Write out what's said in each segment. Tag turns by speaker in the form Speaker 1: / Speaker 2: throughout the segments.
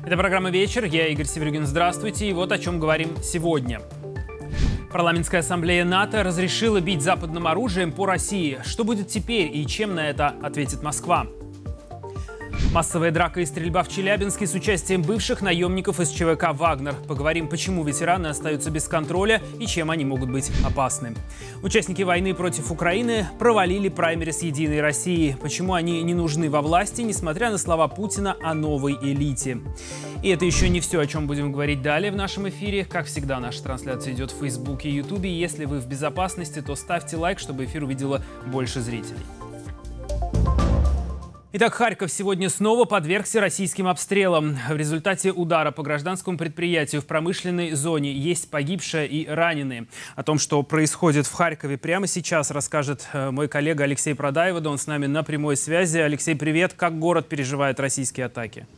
Speaker 1: Это программа «Вечер». Я Игорь Севергин. Здравствуйте. И вот о чем говорим сегодня. Парламентская ассамблея НАТО разрешила бить западным оружием по России. Что будет теперь и чем на это ответит Москва? Массовая драка и стрельба в Челябинске с участием бывших наемников из ЧВК «Вагнер». Поговорим, почему ветераны остаются без контроля и чем они могут быть опасны. Участники войны против Украины провалили праймерис «Единой России». Почему они не нужны во власти, несмотря на слова Путина о новой элите. И это еще не все, о чем будем говорить далее в нашем эфире. Как всегда, наша трансляция идет в Фейсбуке и Ютубе. Если вы в безопасности, то ставьте лайк, чтобы эфир увидело больше зрителей. Итак, Харьков сегодня снова подвергся российским обстрелам. В результате удара по гражданскому предприятию в промышленной зоне есть погибшие и раненые. О том, что происходит в Харькове, прямо сейчас расскажет мой коллега Алексей Продаевод. Он с нами на прямой связи. Алексей, привет. Как город переживает российские атаки?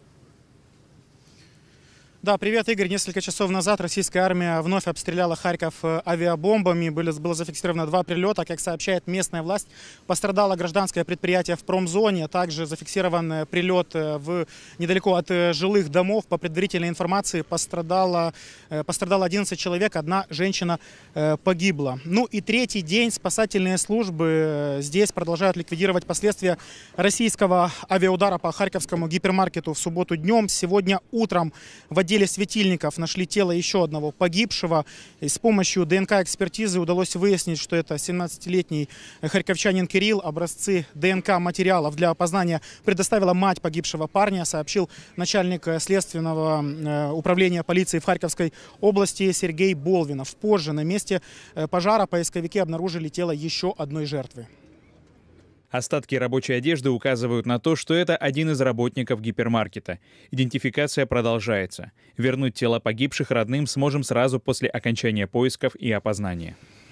Speaker 2: Да, привет, Игорь. Несколько часов назад российская армия вновь обстреляла Харьков авиабомбами. Было зафиксировано 2 прилета. Как сообщает местная власть, пострадало гражданское предприятие в промзоне. Также зафиксирован прилет недалеко от жилых домов. По предварительной информации пострадало 11 человек, одна женщина погибла. Ну и третий день спасательные службы здесь продолжают ликвидировать последствия российского авиаудара по харьковскому гипермаркету в субботу днем. Сегодня утром в отделе светильников нашли тело еще одного погибшего. И с помощью ДНК-экспертизы удалось выяснить, что это 17-летний харьковчанин Кирилл. Образцы ДНК-материалов для опознания предоставила мать погибшего парня, сообщил начальник следственного управления полиции в Харьковской области Сергей Болвинов. Позже на месте пожара поисковики обнаружили тело еще одной жертвы.
Speaker 3: Остатки рабочей одежды указывают на то, что это один из работников гипермаркета. Идентификация продолжается. Вернуть тела погибших родным сможем сразу после окончания поисков и опознания.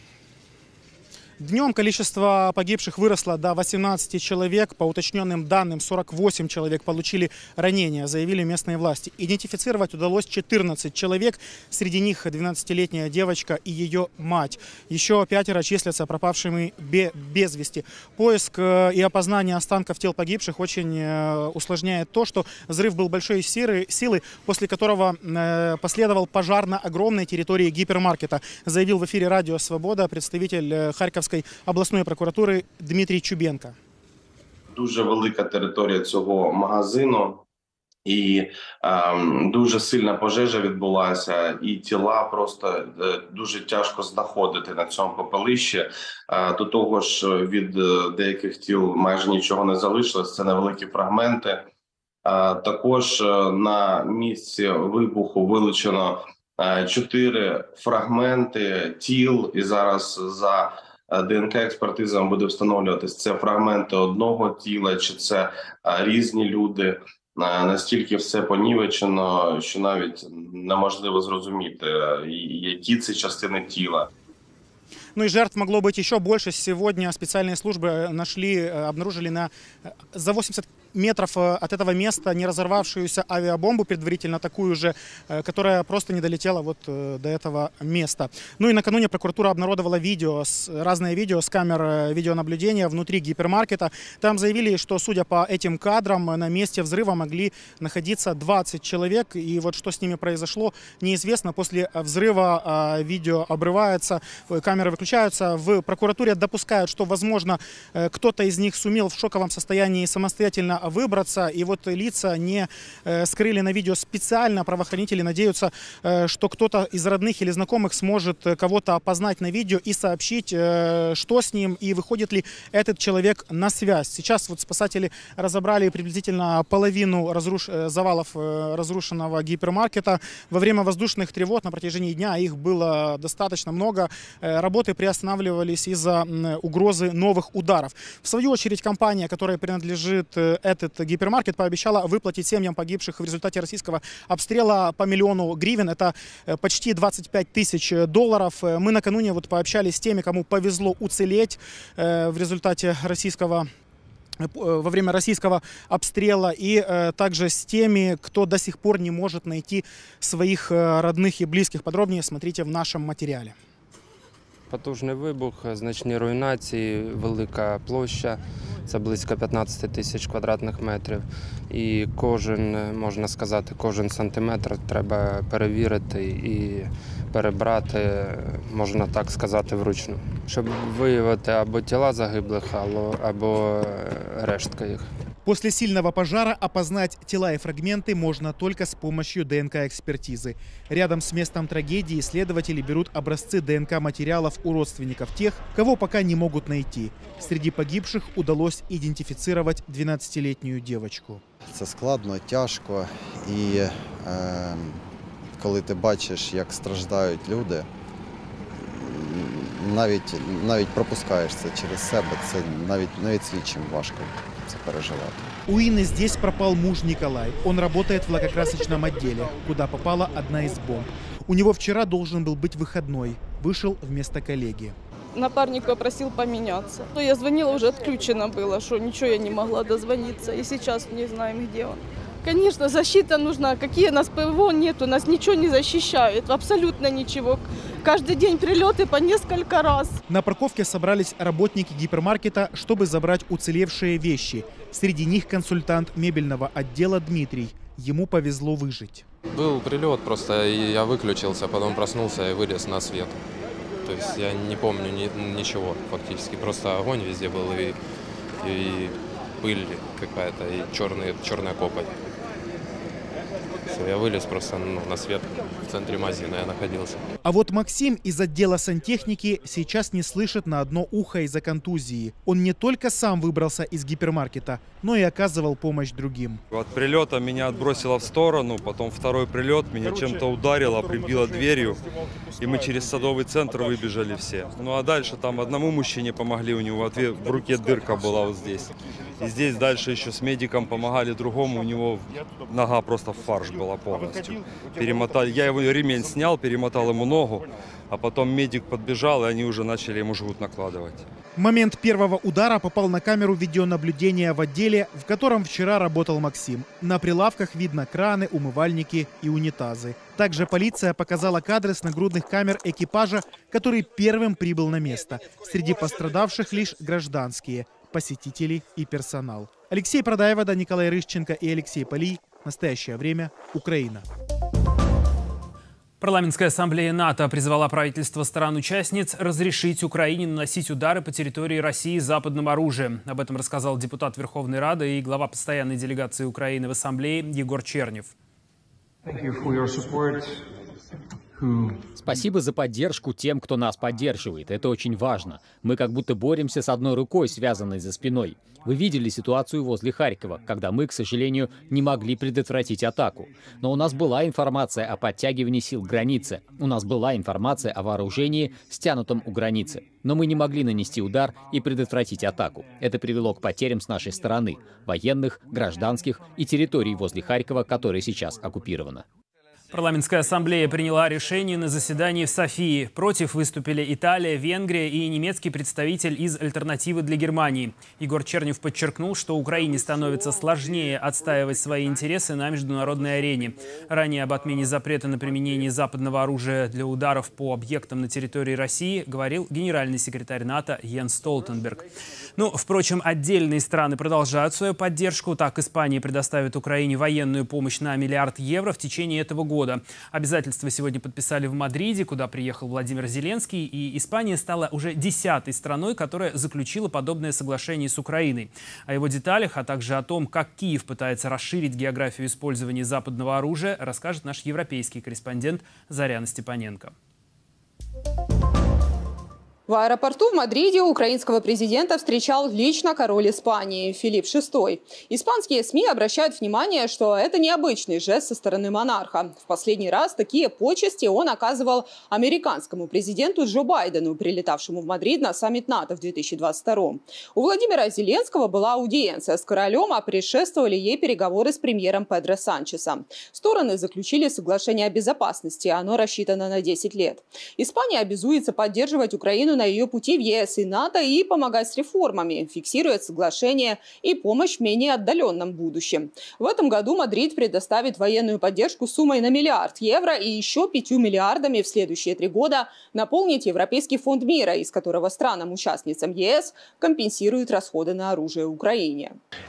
Speaker 2: Днем количество погибших выросло до 18 человек. По уточненным данным, 48 человек получили ранения, заявили местные власти. Идентифицировать удалось 14 человек. Среди них 12-летняя девочка и ее мать. Еще 5 числятся пропавшими без вести. Поиск и опознание останков тел погибших очень усложняет то, что взрыв был большой силы, после которого последовал пожар на огромной территории гипермаркета, заявил в эфире радио «Свобода» представитель Харьковской обласної прокуратури Дмитрій Чубенко.
Speaker 4: Дуже велика територія цього магазину і дуже сильна пожежа відбулася, і тіла просто дуже тяжко знаходити на цьому попелищі. До того ж, від деяких тіл майже нічого не залишилось, це невеликі фрагменти. Також на місці вибуху вилучено 4 фрагменти тіл, і зараз за ДНК-експертиза буде встановлюватись, це фрагменти одного тіла, чи це різні люди. Настільки все понівечено, що навіть неможливо зрозуміти, які це частини тіла.
Speaker 2: Ну и жертв могло быть еще больше. Сегодня специальные службы обнаружили за 80 метров от этого места не разорвавшуюся авиабомбу, предварительно такую же, которая просто не долетела вот до этого места. Ну и накануне прокуратура обнародовала разные видео с камер видеонаблюдения внутри гипермаркета. Там заявили, что, судя по этим кадрам, на месте взрыва могли находиться 20 человек. И вот что с ними произошло, неизвестно. После взрыва видео обрывается, камеры выключаются. В прокуратуре допускают, что, возможно, кто-то из них сумел в шоковом состоянии самостоятельно выбраться. И вот лица не скрыли на видео специально. Правоохранители надеются, что кто-то из родных или знакомых сможет кого-то опознать на видео и сообщить, что с ним и выходит ли этот человек на связь. Сейчас вот спасатели разобрали приблизительно половину завалов разрушенного гипермаркета. Во время воздушных тревог на протяжении дня их было достаточно много. Работы приостанавливались из-за угрозы новых ударов. В свою очередь, компания, которой принадлежит этот гипермаркет, пообещала выплатить семьям погибших в результате российского обстрела по $1 миллион гривен. Это почти 25 тысяч долларов. Мы накануне вот пообщались с теми, кому повезло уцелеть в результате во время российского обстрела, и также с теми, кто до сих пор не может найти своих родных и близких. Подробнее смотрите в нашем материале.
Speaker 5: Потужний вибух, значні руйнації, велика площа, це близько 15 тисяч квадратних метрів. І можна сказати, кожен сантиметр треба перевірити і перебрати, можна так сказати, вручну. Щоб виявити або тіла загиблих, або рештки їх.
Speaker 2: После сильного пожара опознать тела и фрагменты можно только с помощью ДНК-экспертизы. Рядом с местом трагедии следователи берут образцы ДНК-материалов у родственников тех, кого пока не могут найти. Среди погибших удалось идентифицировать 12-летнюю девочку.
Speaker 6: Це складно, тяжко і коли ти бачиш, як страждають люди, навіть пропускаєш це через себе, це навіть слідчим важко це переживати.
Speaker 2: У Инны здесь пропал муж Николай. Он работает в лакокрасочном отделе, куда попала одна из бомб. У него вчера должен был быть выходной. Вышел вместо коллеги.
Speaker 7: Напарник попросил поменяться. Я звонила, уже отключено было, что ничего я не могла дозвониться. И сейчас не знаем, где он. Конечно, защита нужна. Какие у нас ПВО нет, у нас ничего не защищает, абсолютно ничего. Каждый день прилеты по несколько раз.
Speaker 2: На парковке собрались работники гипермаркета, чтобы забрать уцелевшие вещи. Среди них консультант мебельного отдела Дмитрий. Ему повезло выжить.
Speaker 8: Был прилет, просто я выключился, потом проснулся и вылез на свет. То есть я не помню ничего фактически, просто огонь везде был и пыль какая-то, и черная копоть. Все, я вылез просто на свет, в центре магазина я находился.
Speaker 2: А вот Максим из отдела сантехники сейчас не слышит на одно ухо из-за контузии. Он не только сам выбрался из гипермаркета, но и оказывал помощь другим.
Speaker 9: От прилета меня отбросило в сторону, потом второй прилет, меня чем-то ударило, прибило дверью, и мы через Садовый центр выбежали все. Ну а дальше там одному мужчине помогли, у него в руке дырка была вот здесь. И здесь дальше еще с медиком помогали другому, у него нога просто в фарш была полностью. Перемотали, я его ремень снял, перемотал ему ногу, а потом медик подбежал, и они уже начали ему жгут накладывать.
Speaker 2: Момент первого удара попал на камеру видеонаблюдения в отделе, в котором вчера работал Максим. На прилавках видно краны, умывальники и унитазы. Также полиция показала кадры с нагрудных камер экипажа, который первым прибыл на место. Среди пострадавших лишь гражданские, посетители и персонал. Алексей Продаевода, Николай Рыщенко и Алексей Полий. Настоящее время. Украина.
Speaker 1: Парламентская ассамблея НАТО призвала правительство стран-участниц разрешить Украине наносить удары по территории России западным оружием. Об этом рассказал депутат Верховной Рады и глава постоянной делегации Украины в ассамблее Егор Чернев.
Speaker 10: Спасибо за поддержку тем, кто нас поддерживает. Это очень важно. Мы как будто боремся с одной рукой, связанной за спиной. Вы видели ситуацию возле Харькова, когда мы, к сожалению, не могли предотвратить атаку. Но у нас была информация о подтягивании сил к границе. У нас была информация о вооружении, стянутом у границы. Но мы не могли нанести удар и предотвратить атаку. Это привело к потерям с нашей стороны – военных, гражданских и территорий возле Харькова, которая сейчас оккупирована.
Speaker 1: Парламентская ассамблея приняла решение на заседании в Софии. Против выступили Италия, Венгрия и немецкий представитель из «Альтернативы для Германии». Егор Чернев подчеркнул, что Украине становится сложнее отстаивать свои интересы на международной арене. Ранее об отмене запрета на применение западного оружия для ударов по объектам на территории России говорил генеральный секретарь НАТО Йенс Столтенберг. Впрочем, отдельные страны продолжают свою поддержку. Так, Испания предоставит Украине военную помощь на 1 миллиард евро в течение этого года. Обязательства сегодня подписали в Мадриде, куда приехал Владимир Зеленский, и Испания стала уже 10-й страной, которая заключила подобное соглашение с Украиной. О его деталях, а также о том, как Киев пытается расширить географию использования западного оружия, расскажет наш европейский корреспондент Заряна Степаненко.
Speaker 11: В аэропорту в Мадриде украинского президента встречал лично король Испании Филипп VI. Испанские СМИ обращают внимание, что это необычный жест со стороны монарха. В последний раз такие почести он оказывал американскому президенту Джо Байдену, прилетавшему в Мадрид на саммит НАТО в 2022. У Владимира Зеленского была аудиенция с королем, а предшествовали ей переговоры с премьером Педро Санчесом. Стороны заключили соглашение о безопасности, оно рассчитано на 10 лет. Испания обязуется поддерживать Украину Украину на ее пути в ЕС и НАТО и помогать с реформами, фиксирует соглашение и помощь в менее отдаленном будущем. В этом году Мадрид предоставит военную поддержку суммой на 1 миллиард евро и еще 5 миллиардами в следующие 3 года наполнить Европейский фонд мира, из которого странам-участницам ЕС компенсируют расходы на оружие Украине.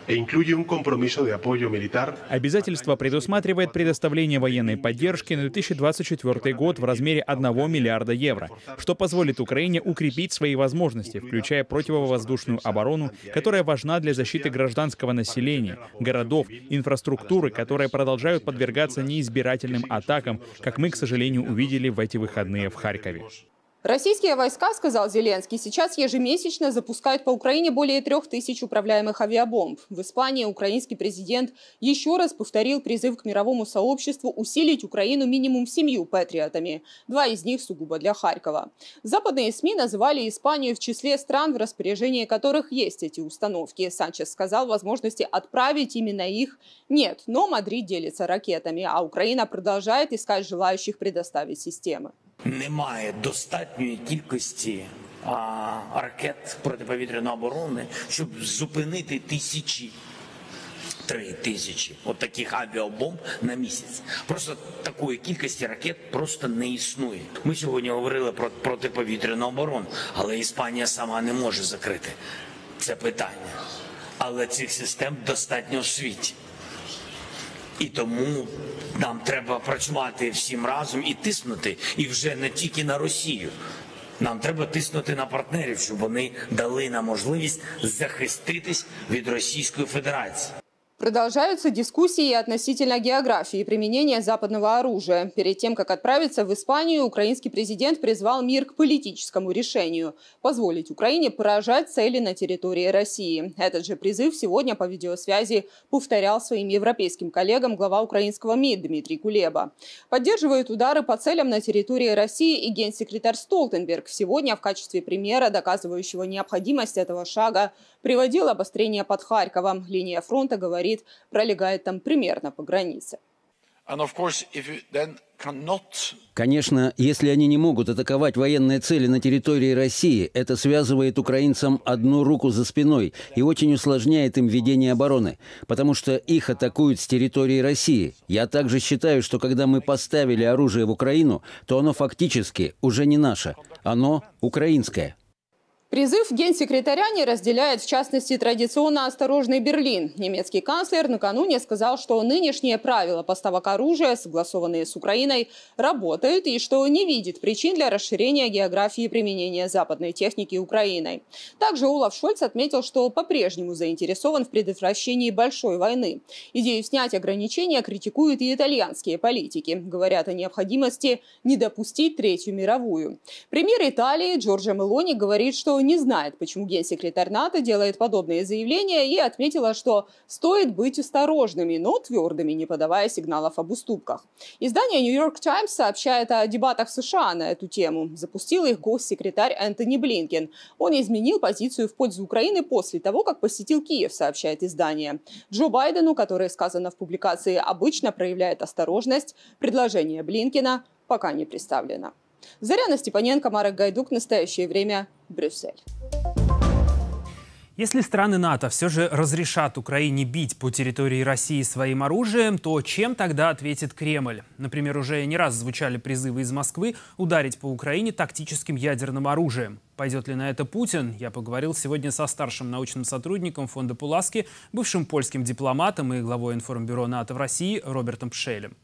Speaker 3: Обязательство предусматривает предоставление военной поддержки на 2024 год в размере 1 миллиарда евро, что позволит Украине укрепить свои возможности, включая противовоздушную оборону, которая важна для защиты гражданского населения, городов, инфраструктуры, которые продолжают подвергаться неизбирательным атакам, как мы, к сожалению, увидели в эти выходные в Харькове.
Speaker 11: Российские войска, сказал Зеленский, сейчас ежемесячно запускают по Украине более 3000 управляемых авиабомб. В Испании украинский президент еще раз повторил призыв к мировому сообществу усилить Украину минимум 7 патриотами. 2 из них сугубо для Харькова. Западные СМИ называли Испанию в числе стран, в распоряжении которых есть эти установки. Санчес сказал, возможности отправить именно их нет, но Мадрид делится ракетами, а Украина продолжает искать желающих предоставить системы.
Speaker 12: Немає достатньої кількості ракет протиповітряної оборони, щоб зупинити 3000 от таких авіабомб на місяць. Просто такої кількості ракет просто не існує. Ми сьогодні говорили про протиповітряну оборону, але Іспанія сама не може закрити це питання. Але цих систем достатньо в світі. І тому нам треба працювати всім разом і тиснути, і вже не тільки на Росію. Нам треба тиснути на партнерів, щоб вони дали нам можливість захиститись від Російської Федерації.
Speaker 11: Продолжаются дискуссии относительно географии применения западного оружия. Перед тем, как отправиться в Испанию, украинский президент призвал мир к политическому решению – позволить Украине поражать цели на территории России. Этот же призыв сегодня по видеосвязи повторял своим европейским коллегам глава украинского МИД Дмитрий Кулеба. Поддерживает удары по целям на территории России и генсекретарь Столтенберг. Сегодня в качестве примера, доказывающего необходимость этого шага, приводил обострение под Харьковом. Линия фронта, говорит, пролегает там примерно по границе.
Speaker 13: Конечно, если они не могут атаковать военные цели на территории России, это связывает украинцам одну руку за спиной и очень усложняет им ведение обороны, потому что их атакуют с территории России. Я также считаю, что когда мы поставили оружие в Украину, то оно фактически уже не наше, оно украинское.
Speaker 11: Призыв генсекретаря не разделяет, в частности, традиционно осторожный Берлин. Немецкий канцлер накануне сказал, что нынешние правила поставок оружия, согласованные с Украиной, работают и что не видит причин для расширения географии применения западной техники Украиной. Также Олаф Шольц отметил, что по-прежнему заинтересован в предотвращении большой войны. Идею снять ограничения критикуют и итальянские политики. Говорят о необходимости не допустить Третью мировую. Премьер Италии Джорджа Мелони говорит, что не знает, почему генсекретарь НАТО делает подобные заявления, и отметила, что стоит быть осторожными, но твердыми, не подавая сигналов об уступках. Издание New York Times сообщает о дебатах в США на эту тему. Запустил их госсекретарь Энтони Блинкен. Он изменил позицию в пользу Украины после того, как посетил Киев, сообщает издание. Джо Байдену, которое сказано в публикации, обычно проявляет осторожность, предложение Блинкена пока не представлено. Заряна Степаненко, Марек Гайдук. Настоящее время. Брюссель.
Speaker 1: Если страны НАТО все же разрешат Украине бить по территории России своим оружием, то чем тогда ответит Кремль? Например, уже не раз звучали призывы из Москвы ударить по Украине тактическим ядерным оружием. Пойдет ли на это Путин? Я поговорил сегодня со старшим научным сотрудником фонда Пуласки, бывшим польским дипломатом и главой информбюро НАТО в России Робертом Пшелем.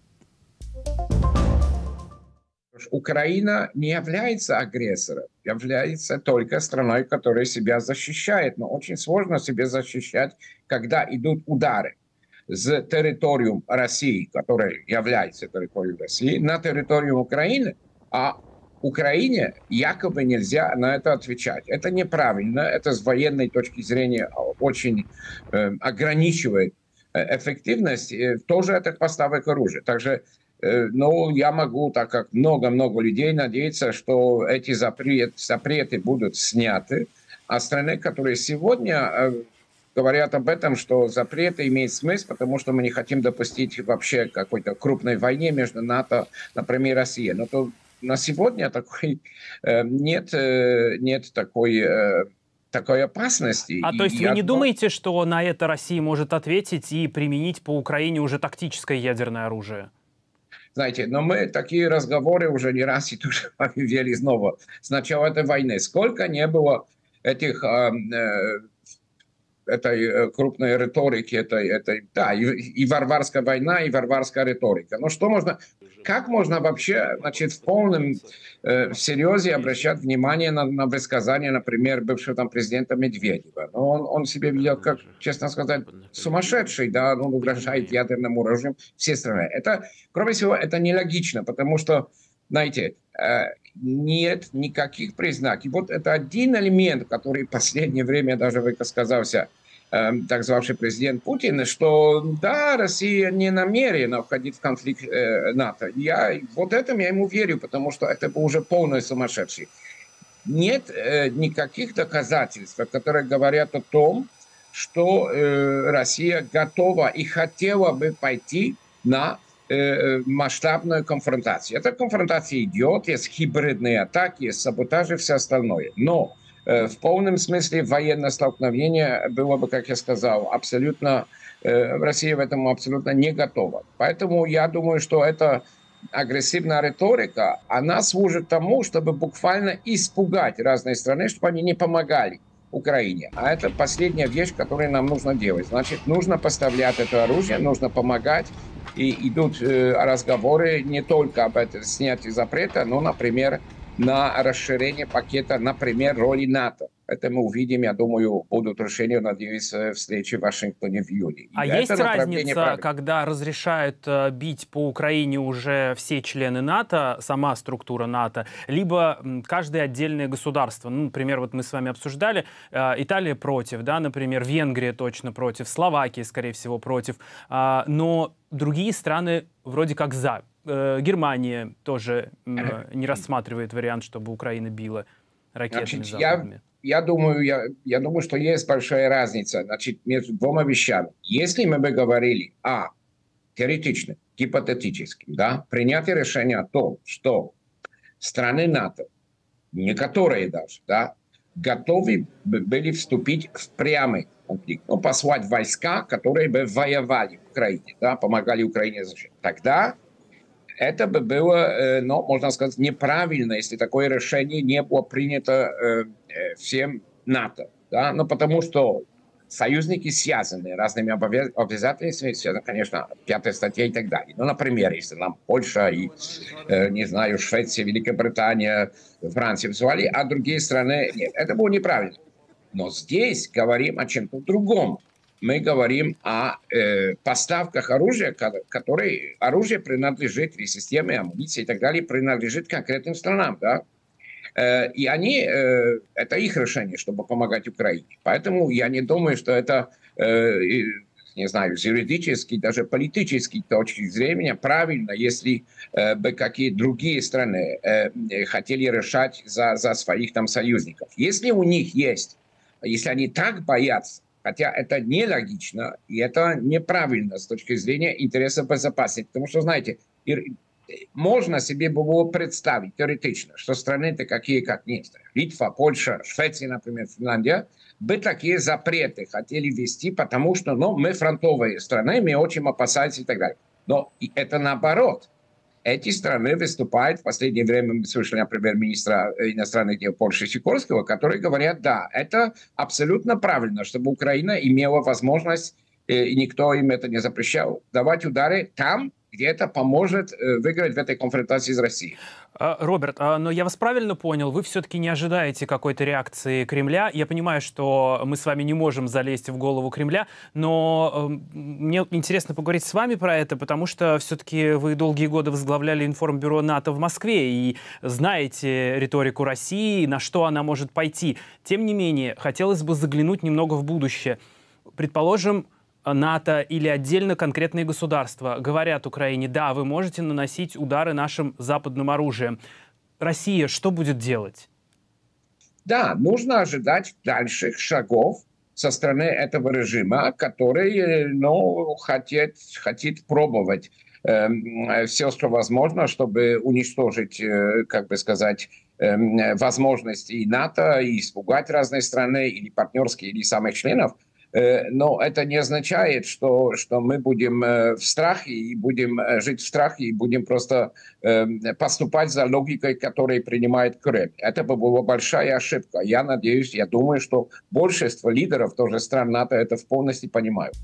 Speaker 14: Украина не является агрессором, является только страной, которая себя защищает. Но очень сложно себя защищать, когда идут удары с территории России, которая является территорией России, на территорию Украины, а Украине якобы нельзя на это отвечать. Это неправильно, это с военной точки зрения очень ограничивает эффективность тоже этих поставок оружия. Также но я могу, так как много-много людей, надеяться, что эти запреты будут сняты. А страны, которые сегодня говорят об этом, что запреты имеют смысл, потому что мы не хотим допустить вообще какой-то крупной войне между НАТО, например, Россией. Но то на сегодня нет такой опасности.
Speaker 1: То есть вы не думаете, что на это Россия может ответить и применить по Украине уже тактическое ядерное оружие?
Speaker 14: Знаете, но мы такие разговоры уже не раз и тоже вели снова с начала этой войны. Сколько не было этих этой крупной риторики, и варварская война, и варварская риторика. Но как можно вообще, в полном серьезе обращать внимание на высказания, например, бывшего президента Медведева? Но он себя ведет, как, честно сказать, сумасшедший, да, он угрожает ядерным оружием всей страны. Это, кроме всего, это нелогично, потому что, знаете, нет никаких признаков. И вот это один элемент, который в последнее время даже высказался так звавший президент Путин, что да, Россия не намерена входить в конфликт НАТО. Вот этому я ему верю, потому что это уже полный сумасшедший. Нет никаких доказательств, которые говорят о том, что Россия готова и хотела бы пойти на масштабную конфронтацию. Эта конфронтация идет, есть гибридные атаки, есть саботажи и все остальное. Но в полном смысле военное столкновение было бы, как я сказал, абсолютно, Россия в этом абсолютно не готова. Поэтому я думаю, что эта агрессивная риторика, она служит тому, чтобы буквально испугать разные страны, чтобы они не помогали Украине. А это последняя вещь, которую нам нужно делать. Значит, нужно поставлять это оружие, нужно помогать. И идут разговоры не только об этом снятии запрета, но, например, на расширение пакета, например, роли НАТО. Это мы увидим, я думаю, будут решения, надеюсь, встречи в Вашингтоне в июне.
Speaker 1: Есть разница, когда разрешают бить по Украине уже все члены НАТО, сама структура НАТО, либо каждое отдельное государство? Ну, например, вот мы с вами обсуждали, Италия против, да, например, Венгрия точно против, Словакия, скорее всего, против, но другие страны вроде как за. Германия тоже не рассматривает вариант, чтобы Украина била ракетами западными.
Speaker 14: Я думаю, что есть большая разница, между двумя вещами. Если мы бы говорили о теоретичном, гипотетическом, да, принятии решения о том, что страны НАТО, некоторые даже, да, готовы были вступить в прямый конфликт, послать войска, которые бы воевали в Украине, да, помогали Украине защищать. Тогда это бы было, можно сказать, неправильно, если такое решение не было принято всем НАТО. Да? Потому что союзники связаны разными обязательствами, конечно, 5-я статья и так далее. Например, если нам Польша и, не знаю, Швеция, Великая Британия, Франция вызывали, а другие страны нет. Это было неправильно. Но здесь говорим о чем-то другом. Мы говорим о поставках оружия, оружие принадлежит, и системе амуниции и так далее, принадлежит конкретным странам, да? И это их решение, чтобы помогать Украине. Поэтому я не думаю, что это, не знаю, с юридической, даже политической точки зрения правильно, если бы какие другие страны хотели решать за своих там союзников. Если у них есть, если они так боятся, хотя это нелогично, и это неправильно с точки зрения интереса безопасности. Потому что, знаете, можно себе было представить теоретично, что страны-то какие, как некоторые, Литва, Польша, Швеция, например, Финляндия, бы такие запреты хотели ввести, потому что мы фронтовые страны, мы очень опасаемся и так далее. Но это наоборот. Эти страны выступают, в последнее время мы слышали, например, министра иностранных дел Польши Сикорского, которые говорят, да, это абсолютно правильно, чтобы Украина имела возможность, и никто им это не запрещал, давать удары там, где это поможет выиграть в этой конфронтации с Россией.
Speaker 1: Роберт, но я вас правильно понял, вы все-таки не ожидаете какой-то реакции Кремля. Я понимаю, что мы с вами не можем залезть в голову Кремля, но мне интересно поговорить с вами про это, потому что все-таки вы долгие годы возглавляли информбюро НАТО в Москве и знаете риторику России, на что она может пойти. Тем не менее, хотелось бы заглянуть немного в будущее. Предположим, НАТО или отдельно конкретные государства говорят Украине, да, вы можете наносить удары нашим западным оружием. Россия что будет делать?
Speaker 14: Да, нужно ожидать дальших шагов со стороны этого режима, который хотит пробовать все, что возможно, чтобы уничтожить, как бы сказать, возможности и НАТО, и испугать разные страны, или партнерские, или самих членов. Но это не означает, что мы будем в страхе и будем жить в страхе и будем просто поступать за логикой, которую принимает Кремль. Это бы была большая ошибка. Я надеюсь, я думаю, что большинство лидеров тоже стран НАТО это полностью понимают.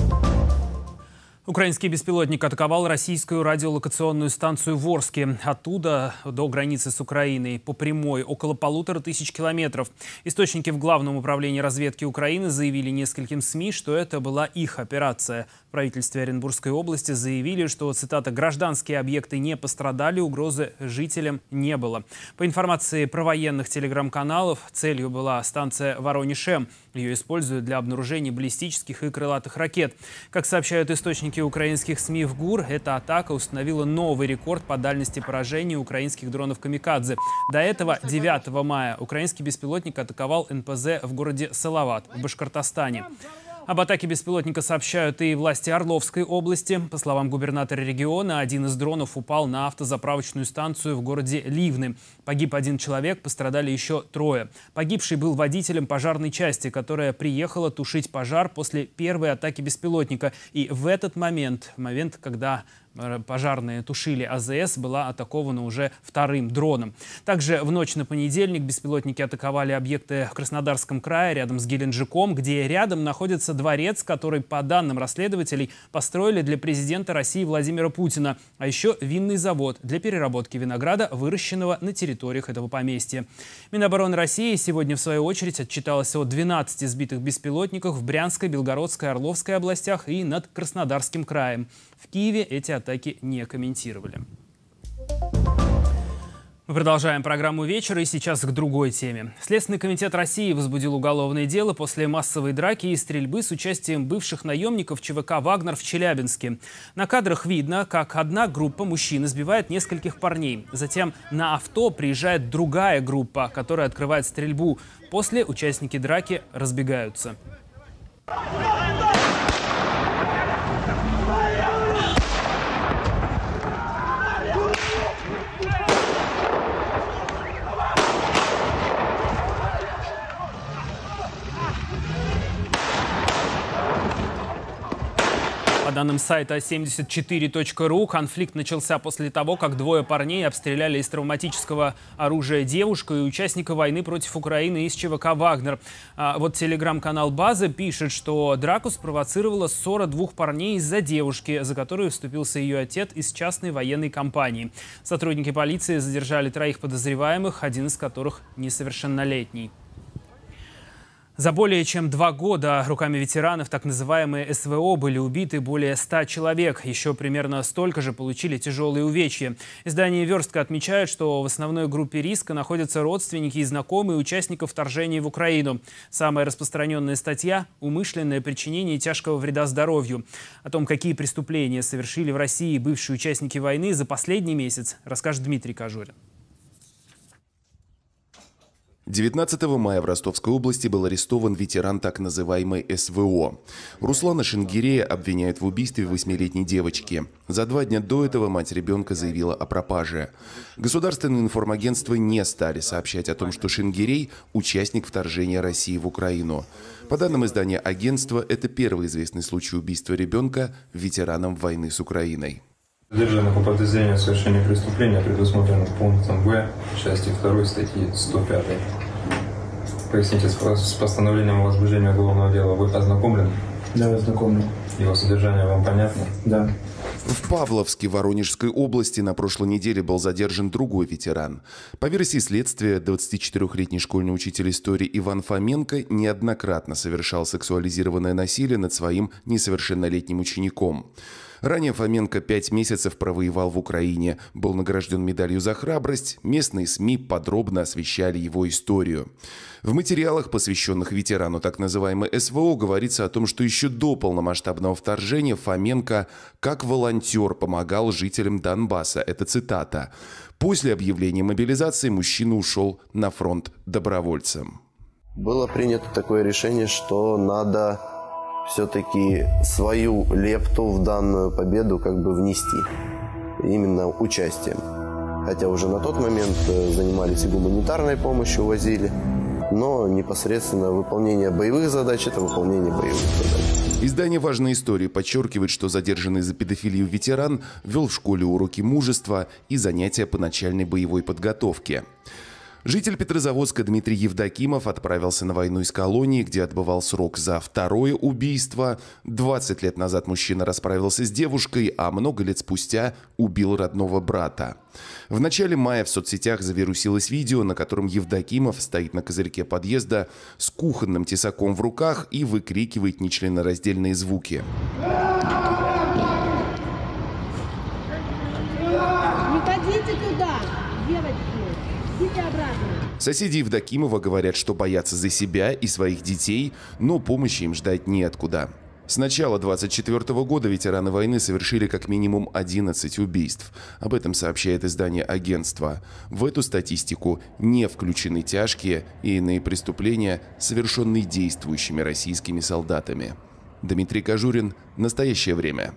Speaker 1: Украинский беспилотник атаковал российскую радиолокационную станцию в Орске. Оттуда до границы с Украиной по прямой около 1500 километров. Источники в Главном управлении разведки Украины заявили нескольким СМИ, что это была их операция. В правительстве Оренбургской области заявили, что, цитата, «гражданские объекты не пострадали, угрозы жителям не было». По информации провоенных телеграм-каналов, целью была станция Воронеж-М. Ее используют для обнаружения баллистических и крылатых ракет. Как сообщают источники украинских СМИ в ГУР, эта атака установила новый рекорд по дальности поражения украинских дронов «Камикадзе». До этого 9 мая украинский беспилотник атаковал НПЗ в городе Салават в Башкортостане. Об атаке беспилотника сообщают и власти Орловской области. По словам губернатора региона, один из дронов упал на автозаправочную станцию в городе Ливны. Погиб один человек, пострадали еще 3. Погибший был водителем пожарной части, которая приехала тушить пожар после первой атаки беспилотника. И в этот момент, когда пожарные тушили АЗС, была атакована уже 2-м дроном. Также в ночь на понедельник беспилотники атаковали объекты в Краснодарском крае, рядом с Геленджиком, где рядом находится дворец, который, по данным расследователей, построили для президента России Владимира Путина, а еще винный завод для переработки винограда, выращенного на территориях этого поместья. Минобороны России сегодня, в свою очередь, отчиталась о 12 сбитых беспилотниках в Брянской, Белгородской, Орловской областях и над Краснодарским краем. В Киеве эти атаки не комментировали. Мы продолжаем программу «Вечера» и сейчас к другой теме. Следственный комитет России возбудил уголовное дело после массовой драки и стрельбы с участием бывших наемников ЧВК «Вагнер» в Челябинске. На кадрах видно, как одна группа мужчин избивает нескольких парней. Затем на авто приезжает другая группа, которая открывает стрельбу. После участники драки разбегаются. По данным сайта 74.ru, конфликт начался после того, как 2 парней обстреляли из травматического оружия девушку и участника войны против Украины из ЧВК «Вагнер». Вот телеграм-канал «База» пишет, что драку спровоцировала ссора 2 парней из-за девушки, за которую вступился ее отец из частной военной компании. Сотрудники полиции задержали 3 подозреваемых, один из которых несовершеннолетний. За более чем 2 года руками ветеранов так называемые СВО были убиты более 100 человек. Еще примерно столько же получили тяжелые увечья. Издание «Верстка» отмечает, что в основной группе риска находятся родственники и знакомые участников вторжения в Украину. Самая распространенная статья – умышленное причинение тяжкого вреда здоровью. О том, какие преступления совершили в России бывшие участники войны за последний месяц, расскажет Дмитрий Кожурин.
Speaker 15: 19 мая в Ростовской области был арестован ветеран так называемой СВО. Руслана Шенгирея обвиняют в убийстве 8-летней девочки. За 2 дня до этого мать ребенка заявила о пропаже. Государственные информагентства не стали сообщать о том, что Шенгирей – участник вторжения России в Украину. По данным издания агентства, это первый известный случай убийства ребенка ветераном войны с Украиной.
Speaker 16: Задержанных по подозрению в совершении преступления предусмотрено пунктом В части 2 статьи 105. Поясните, с постановлением о возбуждении уголовного дела вы ознакомлены?
Speaker 17: Да, ознакомлен.
Speaker 16: Его содержание вам понятно?
Speaker 17: Да.
Speaker 15: В Павловске Воронежской области на прошлой неделе был задержан другой ветеран. По версии следствия, 24-летний школьный учитель истории Иван Фоменко неоднократно совершал сексуализированное насилие над своим несовершеннолетним учеником. Ранее Фоменко 5 месяцев провоевал в Украине, был награжден медалью за храбрость, местные СМИ подробно освещали его историю. В материалах, посвященных ветерану так называемой СВО, говорится о том, что еще до полномасштабного вторжения Фоменко как волонтер помогал жителям Донбасса. Это цитата. После объявления мобилизации мужчина ушел на фронт добровольцем.
Speaker 18: Было принято такое решение, что надо
Speaker 17: все-таки свою лепту в данную победу как бы внести, именно участием. Хотя уже на тот момент занимались и гуманитарной помощью, возили, но непосредственно выполнение боевых задач – это выполнение боевых задач.
Speaker 15: Издание «Важные истории» подчеркивает, что задержанный за педофилию ветеран вел в школе уроки мужества и занятия по начальной боевой подготовке. Житель Петрозаводска Дмитрий Евдокимов отправился на войну из колонии, где отбывал срок за второе убийство. 20 лет назад мужчина расправился с девушкой, а много лет спустя убил родного брата. В начале мая в соцсетях завирусилось видео, на котором Евдокимов стоит на козырьке подъезда с кухонным тесаком в руках и выкрикивает нечленораздельные звуки.
Speaker 18: Не ходите туда, девочки!
Speaker 15: Соседи Евдокимова говорят, что боятся за себя и своих детей, но помощи им ждать неоткуда. С начала 2024 года ветераны войны совершили как минимум 11 убийств. Об этом сообщает издание «Агентство». В эту статистику не включены тяжкие и иные преступления, совершенные действующими российскими солдатами. Дмитрий Кожурин. Настоящее время.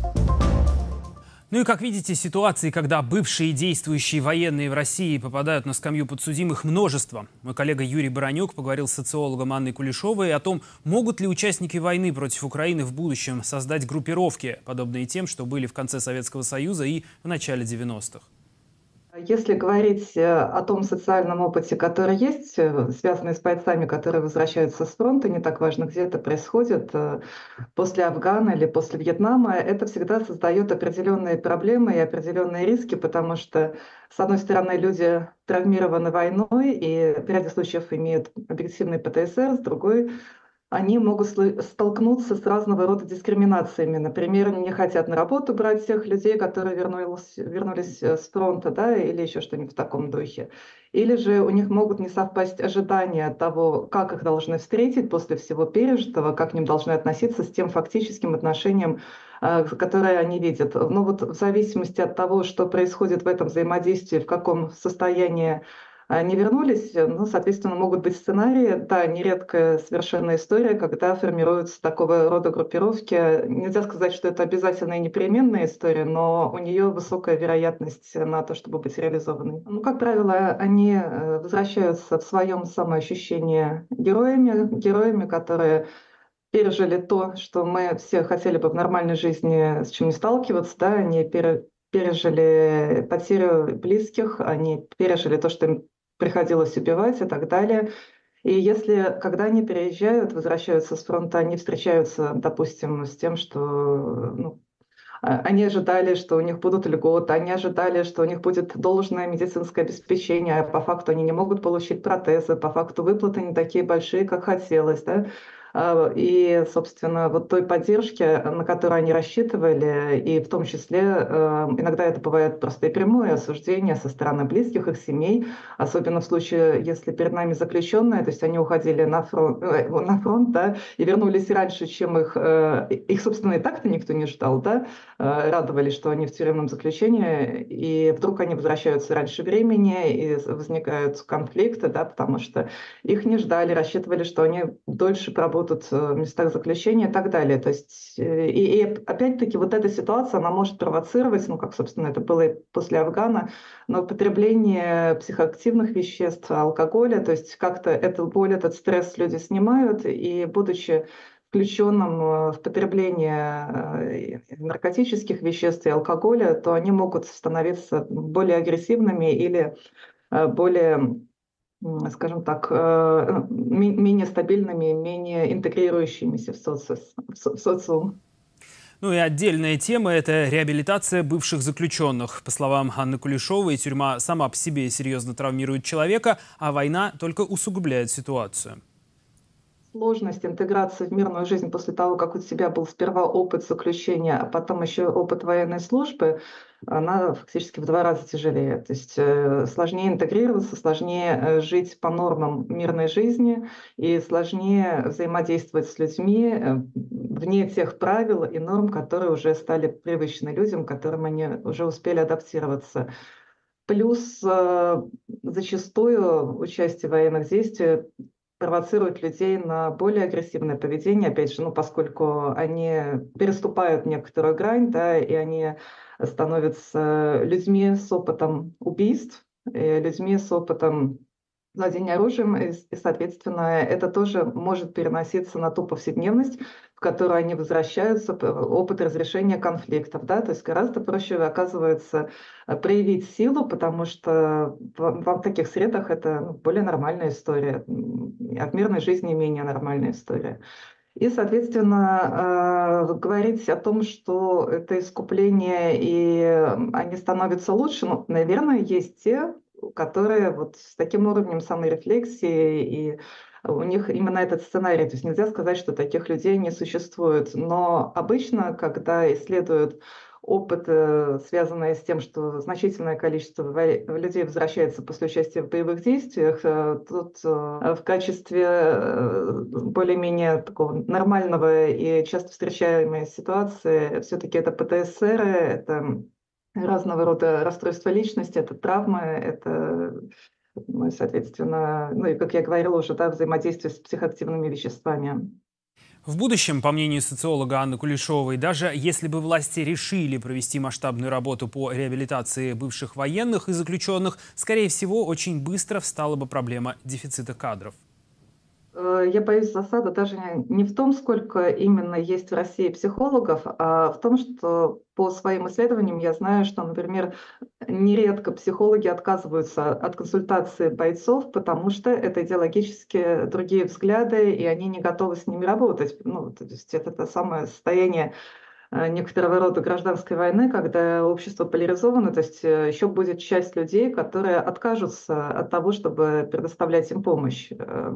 Speaker 1: Ну и, как видите, ситуации, когда бывшие и действующие военные в России попадают на скамью подсудимых, множество. Мой коллега Юрий Баранюк поговорил с социологом Анной Кулешовой о том, могут ли участники войны против Украины в будущем создать группировки, подобные тем, что были в конце Советского Союза и в начале 90-х.
Speaker 19: Если говорить о том социальном опыте, который есть, связанный с бойцами, которые возвращаются с фронта, не так важно, где это происходит, после Афгана или после Вьетнама, это всегда создает определенные проблемы и определенные риски, потому что, с одной стороны, люди травмированы войной и в ряде случаев имеют объективный ПТСР, с другой они могут столкнуться с разного рода дискриминациями. Например, они не хотят на работу брать тех людей, которые вернулись с фронта, да, или еще что-нибудь в таком духе. Или же у них могут не совпасть ожидания того, как их должны встретить после всего пережитого, как к ним должны относиться с тем фактическим отношением, которое они видят. Но вот в зависимости от того, что происходит в этом взаимодействии, в каком состоянии не вернулись, ну, соответственно, могут быть сценарии. Да, нередкая совершенно история, когда формируются такого рода группировки. Нельзя сказать, что это обязательно и непременная история, но у нее высокая вероятность на то, чтобы быть реализованной. Ну, как правило, они возвращаются в своем самоощущении героями, которые пережили то, что мы все хотели бы в нормальной жизни с чем не сталкиваться, да, они пережили потерю близких, они пережили то, что им приходилось убивать и так далее. И если, когда они переезжают, возвращаются с фронта, они встречаются, допустим, с тем, что они ожидали, что у них будут льготы, они ожидали, что у них будет должное медицинское обеспечение, а по факту они не могут получить протезы, по факту выплаты не такие большие, как хотелось, да? И, собственно, вот той поддержки, на которую они рассчитывали, и в том числе иногда это бывает просто и прямое осуждение со стороны близких, их семей, особенно в случае, если перед нами заключенные, то есть они уходили на фронт, да, и вернулись раньше, чем их, собственно, и так-то никто не ждал, да, радовались, что они в тюремном заключении, и вдруг они возвращаются раньше времени, и возникают конфликты, да, потому что их не ждали, рассчитывали, что они дольше пробудут в местах заключения и так далее. То есть, и опять-таки вот эта ситуация, она может провоцировать, ну, как, собственно, это было и после Афгана, но употребление психоактивных веществ, алкоголя, то есть как-то эту боль, этот стресс люди снимают, и будучи включенным в потребление наркотических веществ и алкоголя, то они могут становиться более агрессивными или более, скажем так, менее стабильными, менее интегрирующимися в социум.
Speaker 1: Ну и отдельная тема – это реабилитация бывших заключенных. По словам Анны Кулешовой, тюрьма сама по себе серьезно травмирует человека, а война только усугубляет ситуацию.
Speaker 19: Сложность интеграции в мирную жизнь после того, как у тебя был сперва опыт заключения, а потом еще опыт военной службы, она фактически в 2 раза тяжелее. То есть сложнее интегрироваться, сложнее жить по нормам мирной жизни и сложнее взаимодействовать с людьми вне тех правил и норм, которые уже стали привычны людям, к которым они уже успели адаптироваться. Плюс зачастую участие в военных действиях провоцирует людей на более агрессивное поведение, опять же, поскольку они переступают некоторую грань, да, и они становятся людьми с опытом убийств, людьми с опытом владения оружием, и, соответственно, это тоже может переноситься на ту повседневность, в которую они возвращаются, опыт разрешения конфликтов, да, то есть гораздо проще оказывается проявить силу, потому что в таких средах это более нормальная история, а в мирной жизни менее нормальная история. И, соответственно, говорить о том, что это искупление и они становятся лучше, наверное, есть те, которые вот с таким уровнем саморефлексии, и у них именно этот сценарий. То есть нельзя сказать, что таких людей не существует. Но обычно, когда исследуют опыт, связанный с тем, что значительное количество людей возвращается после участия в боевых действиях, тут в качестве более-менее такого нормального и часто встречаемой ситуации все-таки это ПТСР, это разного рода расстройства личности, это травмы, это, соответственно, и, как я говорила уже, взаимодействие с психоактивными веществами.
Speaker 1: В будущем, по мнению социолога Анны Кулешовой, даже если бы власти решили провести масштабную работу по реабилитации бывших военных и заключенных, скорее всего, очень быстро встала бы проблема дефицита кадров.
Speaker 19: Я боюсь засады даже не в том, сколько именно есть в России психологов, а в том, что по своим исследованиям я знаю, что, например, нередко психологи отказываются от консультации бойцов, потому что это идеологически другие взгляды, и они не готовы с ними работать. То есть это самое состояние некоторого рода гражданской войны, когда общество поляризовано, то есть еще будет часть людей, которые откажутся от того, чтобы предоставлять им помощь.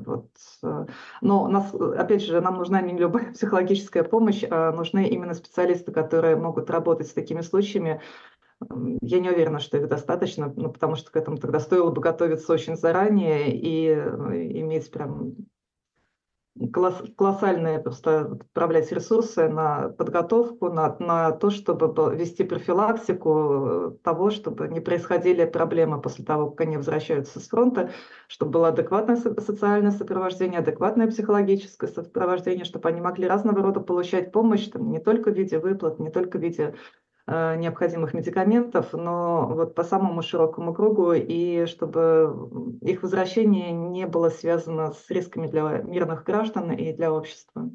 Speaker 19: Но опять же, нам нужна не любая психологическая помощь, а нужны именно специалисты, которые могут работать с такими случаями. Я не уверена, что их достаточно, потому что к этому тогда стоило бы готовиться очень заранее и иметь прям колоссальные просто отправлять ресурсы на подготовку, на то, чтобы вести профилактику того, чтобы не происходили проблемы после того, как они возвращаются с фронта, чтобы было адекватное социальное сопровождение, адекватное психологическое сопровождение, чтобы они могли разного рода получать помощь, не только в виде выплат, не только в виде необходимых медикаментов, но вот по самому широкому кругу, и чтобы их возвращение не было связано с рисками для мирных граждан и для общества.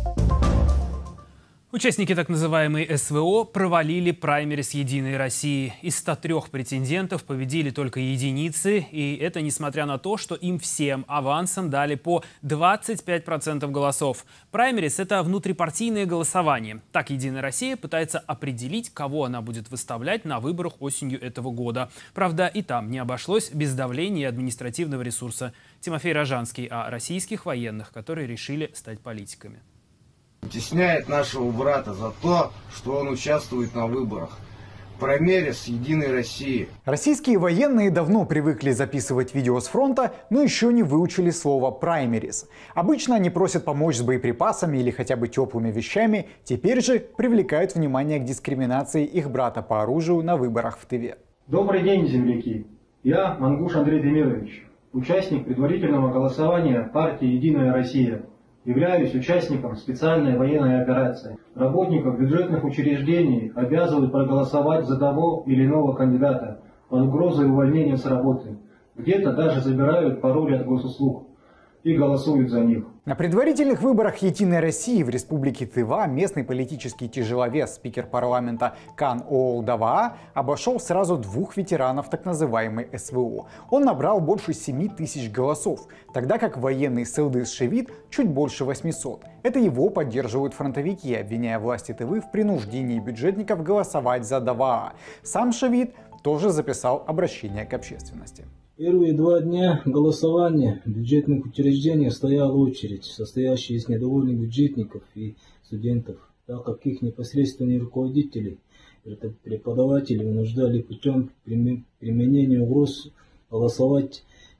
Speaker 1: Участники так называемой СВО провалили праймерис «Единой России». Из 103 претендентов победили только единицы, и это несмотря на то, что им всем авансом дали по 25% голосов. Праймерис – это внутрипартийное голосование. Так «Единая Россия» пытается определить, кого она будет выставлять на выборах осенью этого года. Правда, и там не обошлось без давления и административного ресурса. Тимофей Рожанский о российских военных, которые решили стать политиками.
Speaker 20: Утесняет нашего брата за то, что он участвует на выборах. Праймерис «Единой России».
Speaker 21: Российские военные давно привыкли записывать видео с фронта, но еще не выучили слово «праймерис». Обычно они просят помочь с боеприпасами или хотя бы теплыми вещами, теперь же привлекают внимание к дискриминации их брата по оружию на выборах в Тыве.
Speaker 22: Добрый день, земляки! Я Мангуш Андрей Демирович, участник предварительного голосования партии «Единая Россия». Являюсь участником специальной военной операции. Работников бюджетных учреждений обязывают проголосовать за того или иного кандидата под угрозой увольнения с работы. Где-то даже забирают пароли от госуслуг и голосуют за них.
Speaker 21: На предварительных выборах «Единой России» в республике Тыва местный политический тяжеловес, спикер парламента Кан Оолдаваа, обошел сразу двух ветеранов так называемой СВО. Он набрал больше 7 тысяч голосов, тогда как военный Сылдыс Шевит чуть больше 800. Это его поддерживают фронтовики, обвиняя власти Тывы в принуждении бюджетников голосовать за Даваа. Сам Шевит тоже записал обращение к общественности.
Speaker 23: Первые 2 дня голосования в бюджетных учреждениях стояла очередь, состоящая из недовольных бюджетников и студентов, так как их непосредственные руководители, преподаватели вынуждали путем применения угроз голосовать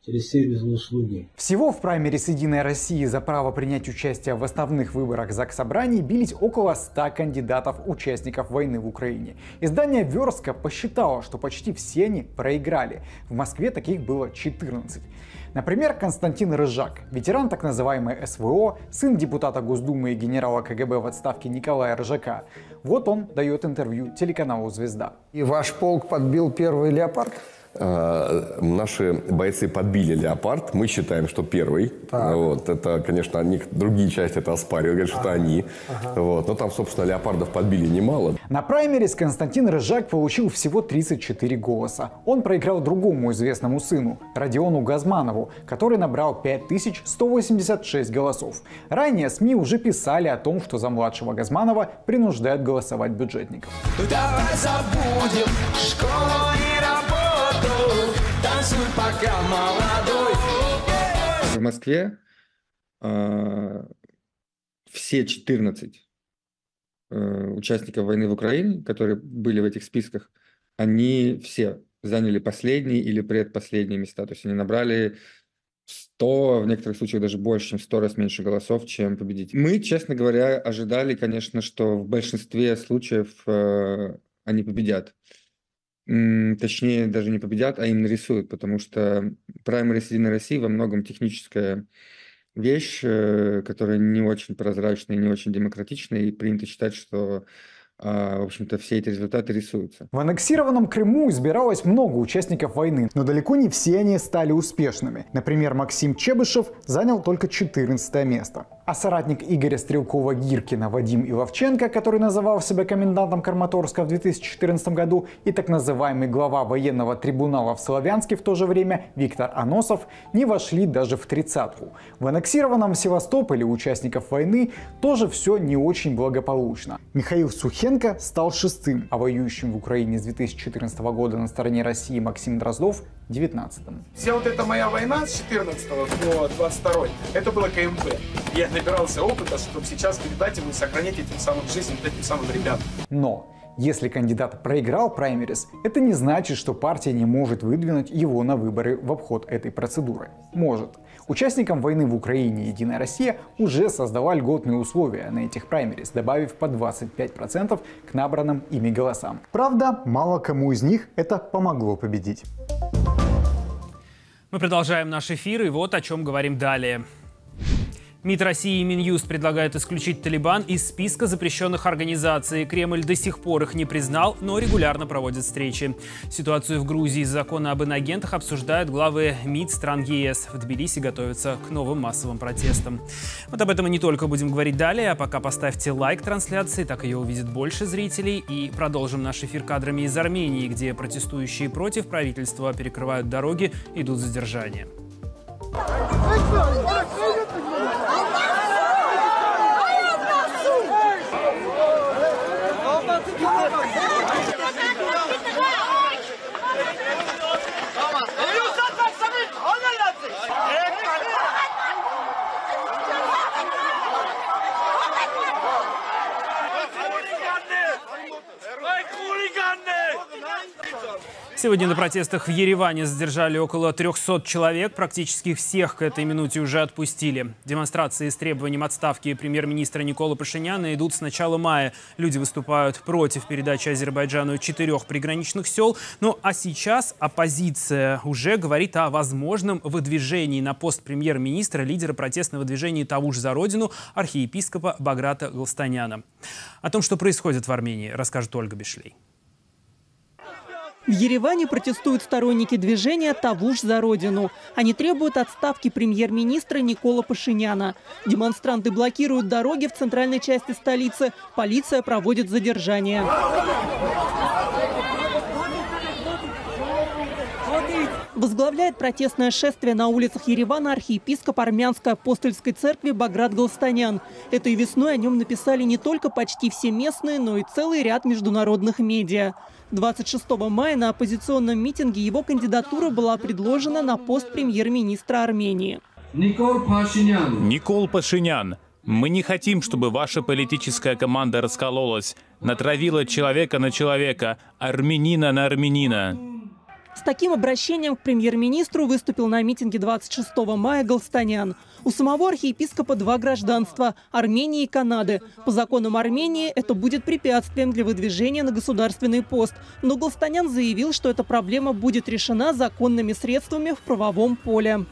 Speaker 23: через сервис услуги.
Speaker 21: Всего в праймерис «Единой России» за право принять участие в основных выборах Заксобраний бились около 100 кандидатов-участников войны в Украине. Издание «Верстка» посчитало, что почти все они проиграли. В Москве таких было 14. Например, Константин Рыжак, ветеран так называемой СВО, сын депутата Госдумы и генерала КГБ в отставке Николая Рыжака. Вот он дает интервью телеканалу «Звезда».
Speaker 4: И ваш полк подбил первый «Леопард»?
Speaker 5: Наши бойцы подбили «Леопард». Мы считаем, что первый. Вот. Это, конечно, они, другие части это оспаривают, говорят, что это они. Вот. Но там, собственно, «Леопардов» подбили немало.
Speaker 21: На праймерис Константин Рыжак получил всего 34 голоса. Он проиграл другому известному сыну, Родиону Газманову, который набрал 5186 голосов. Ранее СМИ уже писали о том, что за младшего Газманова принуждают голосовать бюджетников.
Speaker 6: Давай забудем школу и работу, танцуй пока молодой.
Speaker 24: В Москве все 14 участников войны в Украине, которые были в этих списках, они все заняли последние или предпоследние места. То есть они набрали 100, в некоторых случаях даже больше, чем 100 раз меньше голосов, чем победитель. Мы, честно говоря, ожидали, конечно, что в большинстве случаев они победят. Точнее, даже не победят, а им нарисуют, потому что праймерис «Единой России» во многом техническая вещь, которая не очень прозрачная, не очень демократичная, и принято считать, что в общем-то, все эти результаты рисуются.
Speaker 21: В аннексированном Крыму избиралось много участников войны, но далеко не все они стали успешными. Например, Максим Чебышев занял только 14 место. А соратник Игоря Стрелкова-Гиркина Вадим Иловченко, который называл себя комендантом Краматорска в 2014 году, и так называемый глава военного трибунала в Славянске в то же время Виктор Аносов, не вошли даже в тридцатку. В аннексированном Севастополе участников войны тоже все не очень благополучно. Михаил Сухенко стал 6-м, а воюющим в Украине с 2014 года на стороне России Максим Дроздов 19-м.
Speaker 25: Вся вот эта моя война с 14 по 22 это было КМП. Я набирался опыта, чтобы сейчас передать ему и сохранить этим самым жизнь этим самым ребятам.
Speaker 21: Но если кандидат проиграл праймерис, это не значит, что партия не может выдвинуть его на выборы в обход этой процедуры. Может. Участникам войны в Украине «Единая Россия» уже создала льготные условия на этих праймерис, добавив по 25% к набранным ими голосам. Правда, мало кому из них это помогло победить.
Speaker 1: Мы продолжаем наш эфир, и вот о чем говорим далее. МИД России и Минюст предлагают исключить Талибан из списка запрещенных организаций. Кремль до сих пор их не признал, но регулярно проводит встречи. Ситуацию в Грузии из закона об иноагентах обсуждают главы МИД стран ЕС. В Тбилиси готовятся к новым массовым протестам. Вот об этом и не только будем говорить далее, а пока поставьте лайк трансляции, так ее увидит больше зрителей. И продолжим наш эфир кадрами из Армении, где протестующие против правительства перекрывают дороги, идут задержания. Сегодня на протестах в Ереване задержали около 300 человек. Практически всех к этой минуте уже отпустили. Демонстрации с требованием отставки премьер-министра Николы Пашиняна идут с начала мая. Люди выступают против передачи Азербайджану 4 приграничных сел. Ну а сейчас оппозиция уже говорит о возможном выдвижении на пост премьер-министра лидера протестного движения «Тавуш за Родину» архиепископа Баграта Галстаняна. О том, что происходит в Армении, расскажет Ольга Бишлей.
Speaker 26: В Ереване протестуют сторонники движения «Тавуш за Родину». Они требуют отставки премьер-министра Николы Пашиняна. Демонстранты блокируют дороги в центральной части столицы. Полиция проводит задержания. Возглавляет протестное шествие на улицах Еревана архиепископ армянской апостольской церкви Баграт Галстанян. Этой весной о нем написали не только почти все местные, но и целый ряд международных медиа. 26 мая на оппозиционном митинге его кандидатура была предложена на пост премьер-министра Армении.
Speaker 27: Никол Пашинян, мы не хотим, чтобы ваша политическая команда раскололась, натравила человека на человека, армянина на армянина.
Speaker 26: С таким обращением к премьер-министру выступил на митинге 26 мая Голстанян. У самого архиепископа 2 гражданства – Армении и Канады. По законам Армении это будет препятствием для выдвижения на государственный пост. Но Голстанян заявил, что эта проблема будет решена законными средствами в правовом поле.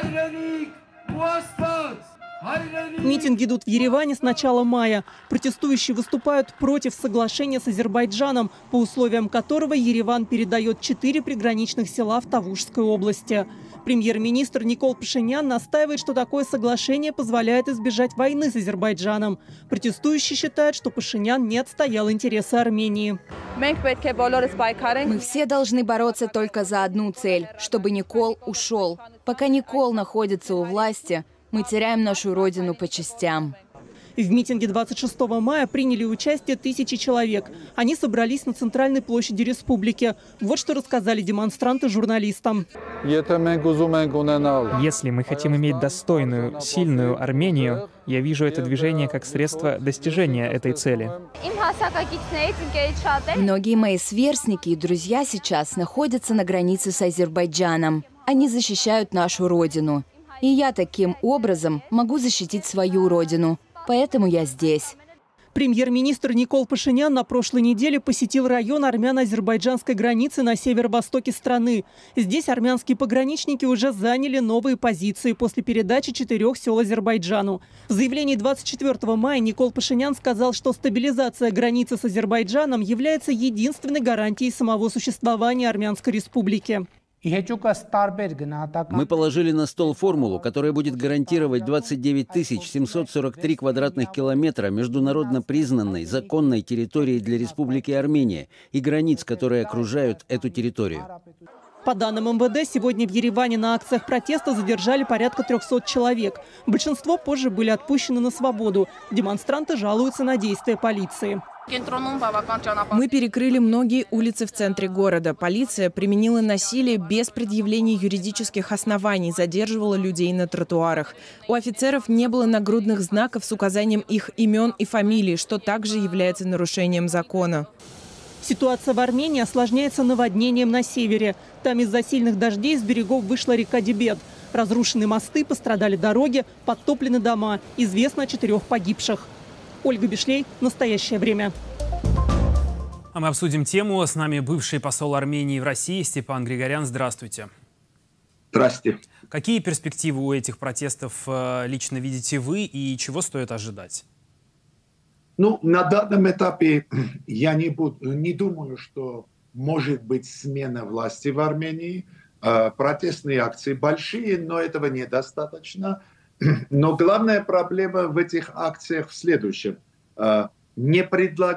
Speaker 26: Митинги идут в Ереване с начала мая. Протестующие выступают против соглашения с Азербайджаном, по условиям которого Ереван передает 4 приграничных села в Тавушской области. Премьер-министр Никол Пашинян настаивает, что такое соглашение позволяет избежать войны с Азербайджаном. Протестующие считают, что Пашинян не отстоял интересы Армении.
Speaker 2: Мы все должны бороться только за одну цель – чтобы Никол ушел. Пока Никол находится у власти, мы теряем нашу родину по частям.
Speaker 26: В митинге 26 мая приняли участие тысячи человек. Они собрались на центральной площади республики. Вот что рассказали демонстранты журналистам.
Speaker 3: Если мы хотим иметь достойную, сильную Армению, я вижу это движение как средство достижения этой цели.
Speaker 2: Многие мои сверстники и друзья сейчас находятся на границе с Азербайджаном. Они защищают нашу родину. И я таким образом могу защитить свою родину. Поэтому я здесь.
Speaker 26: Премьер-министр Никол Пашинян на прошлой неделе посетил район армяно-азербайджанской границы на северо-востоке страны. Здесь армянские пограничники уже заняли новые позиции после передачи 4 сел Азербайджану. В заявлении 24 мая Никол Пашинян сказал, что стабилизация границы с Азербайджаном является единственной гарантией самого существования Армянской республики.
Speaker 13: Мы положили на стол формулу, которая будет гарантировать 29 743 квадратных километра международно признанной законной территории для Республики Армения и границ, которые окружают эту территорию.
Speaker 26: По данным МВД, сегодня в Ереване на акциях протеста задержали порядка 300 человек. Большинство позже были отпущены на свободу. Демонстранты жалуются на действия полиции.
Speaker 7: Мы перекрыли многие улицы в центре города. Полиция применила насилие без предъявления юридических оснований, задерживала людей на тротуарах. У офицеров не было нагрудных знаков с указанием их имен и фамилий, что также является нарушением закона.
Speaker 26: Ситуация в Армении осложняется наводнением на севере. Там из-за сильных дождей с берегов вышла река Дебед. Разрушены мосты, пострадали дороги, подтоплены дома. Известно о 4 погибших. Ольга Бишлей, «Настоящее время».
Speaker 1: А мы обсудим тему. С нами бывший посол Армении в России Степан Григорян. Здравствуйте.
Speaker 8: Здравствуйте.
Speaker 1: Какие перспективы у этих протестов лично видите вы и чего стоит ожидать?
Speaker 8: На данном этапе я не думаю, что может быть смена власти в Армении. Протестные акции большие, но этого недостаточно. Но главная проблема в этих акциях в следующем. Нет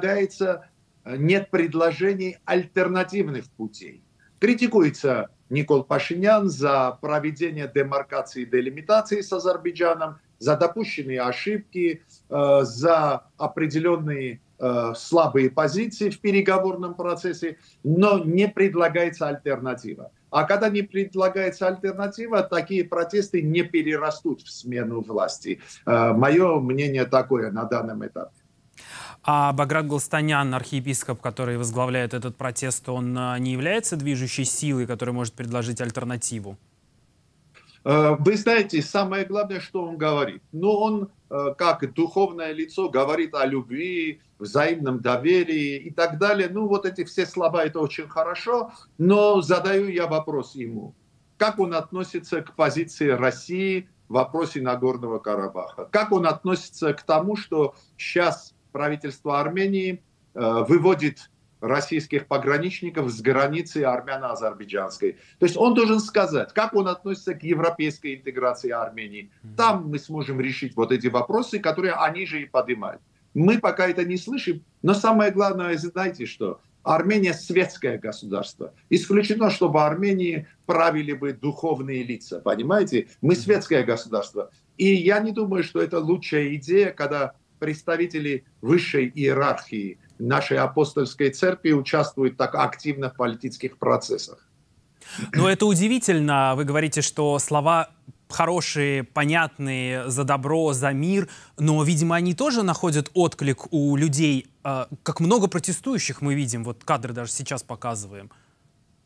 Speaker 8: предложений альтернативных путей. Критикуется Никол Пашинян за проведение демаркации и делимитации с Азербайджаном, за допущенные ошибки, за определенные слабые позиции в переговорном процессе, но не предлагается альтернатива. А когда не предлагается альтернатива, такие протесты не перерастут в смену власти. Мое мнение такое на данном этапе.
Speaker 1: А Баграт Голстанян, архиепископ, который возглавляет этот протест, он не является движущей силой, которая может предложить альтернативу?
Speaker 8: Вы знаете, самое главное, что он говорит. Он, как духовное лицо, говорит о любви, взаимном доверии и так далее. Вот эти все слова, это очень хорошо, но задаю я вопрос ему. Как он относится к позиции России в вопросе Нагорного Карабаха? Как он относится к тому, что сейчас правительство Армении выводит российских пограничников с границы армяно-азербайджанской? То есть он должен сказать, как он относится к европейской интеграции Армении. Там мы сможем решить вот эти вопросы, которые они же и поднимают. Мы пока это не слышим, но самое главное, знаете что? Армения светское государство. Исключено, чтобы в Армении правили бы духовные лица, понимаете? Мы светское государство. И я не думаю, что это лучшая идея, когда представители высшей иерархии нашей апостольской церкви участвуют так активно в политических процессах.
Speaker 1: Но это удивительно. Вы говорите, что слова хорошие, понятные, за добро, за мир, но, видимо, они тоже находят отклик у людей. Как много протестующих мы видим, вот кадры даже сейчас показываем.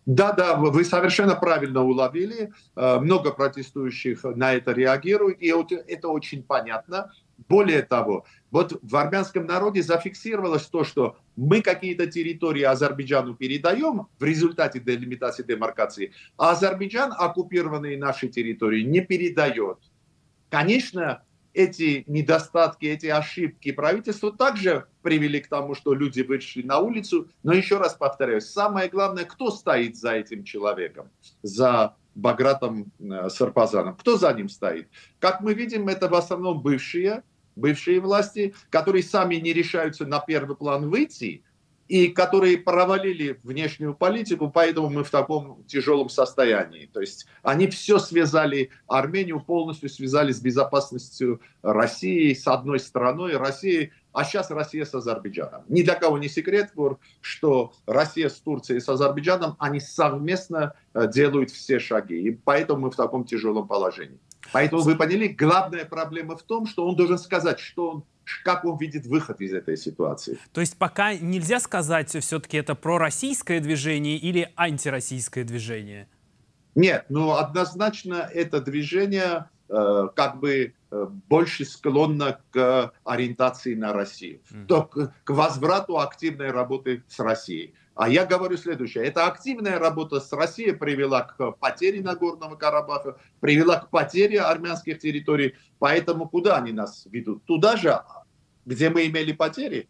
Speaker 8: Да, вы совершенно правильно уловили. Много протестующих на это реагируют, и это очень понятно. Более того, вот в армянском народе зафиксировалось то, что мы какие-то территории Азербайджану передаем в результате делимитации, демаркации, а Азербайджан оккупированные наши территории не передает. Конечно, эти недостатки, эти ошибки правительства также привели к тому, что люди вышли на улицу. Но еще раз повторяю, самое главное, кто стоит за этим человеком, за Багратом Сарпазаном, кто за ним стоит. Как мы видим, это в основном бывшие власти, которые сами не решаются на первый план выйти, и которые провалили внешнюю политику, поэтому мы в таком тяжелом состоянии. То есть они все связали, Армению полностью связали с безопасностью России, с одной страной России, а сейчас Россия с Азербайджаном. Ни для кого не секрет, что Россия с Турцией и с Азербайджаном, они совместно делают все шаги, и поэтому мы в таком тяжелом положении. Поэтому вы поняли, главная проблема в том, что он должен сказать, как он видит выход из этой ситуации.
Speaker 1: То есть пока нельзя сказать, все-таки это пророссийское движение или антироссийское движение?
Speaker 8: Нет, однозначно это движение больше склонно к ориентации на Россию, к возврату активной работы с Россией. А я говорю следующее. Эта активная работа с Россией привела к потере Нагорного Карабаха, привела к потере армянских территорий. Поэтому куда они нас ведут? Туда же, где мы имели потери.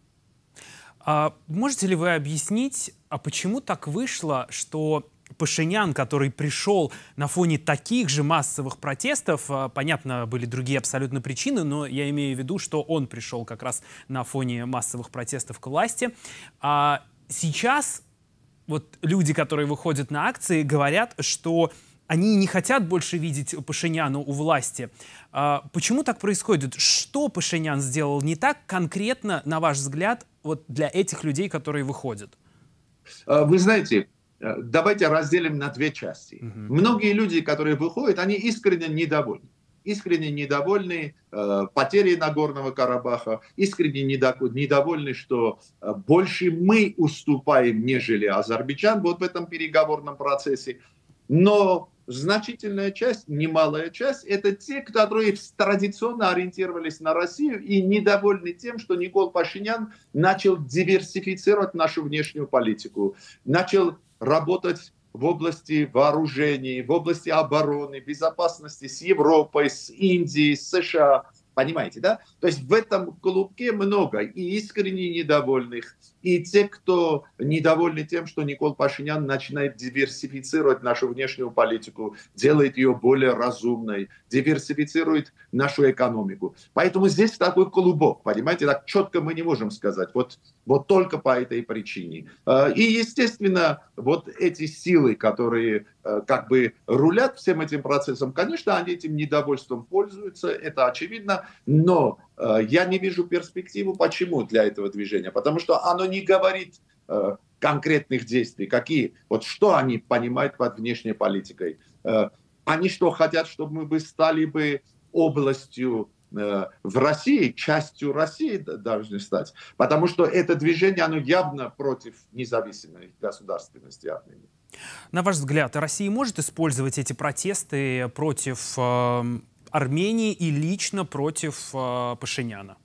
Speaker 1: Можете ли вы объяснить, почему так вышло, что Пашинян, который пришел на фоне таких же массовых протестов, понятно, были другие абсолютно причины, но я имею в виду, что он пришел как раз на фоне массовых протестов к власти, сейчас вот люди, которые выходят на акции, говорят, что они не хотят больше видеть Пашиняна у власти. Почему так происходит? Что Пашинян сделал не так конкретно, на ваш взгляд, вот для этих людей, которые выходят?
Speaker 8: Вы знаете, давайте разделим на две части. Многие люди, которые выходят, они искренне недовольны. Искренне недовольны потерей Нагорного Карабаха, искренне недовольны, что больше мы уступаем, нежели Азербайджан вот в этом переговорном процессе. Но значительная часть, немалая часть, это те, которые традиционно ориентировались на Россию и недовольны тем, что Никол Пашинян начал диверсифицировать нашу внешнюю политику, начал работать в области вооружений, в области обороны, безопасности с Европой, с Индией, с США. Понимаете, да? То есть в этом клубке много и искренне недовольных, и те, кто недовольны тем, что Никол Пашинян начинает диверсифицировать нашу внешнюю политику, делает ее более разумной, диверсифицирует нашу экономику. Поэтому здесь такой клубок, понимаете, так четко мы не можем сказать, вот только по этой причине. И, естественно, вот эти силы, которые рулят всем этим процессом, конечно, они этим недовольством пользуются, это очевидно, но я не вижу перспективу, почему для этого движения, потому что оно не говорит конкретных действий, что они понимают под внешней политикой. Они что, хотят, чтобы мы стали областью в России, частью России должны стать, потому что это движение, оно явно против независимой государственности Армении.
Speaker 1: На ваш взгляд, Россия может использовать эти протесты против Армении и лично против Пашиняна?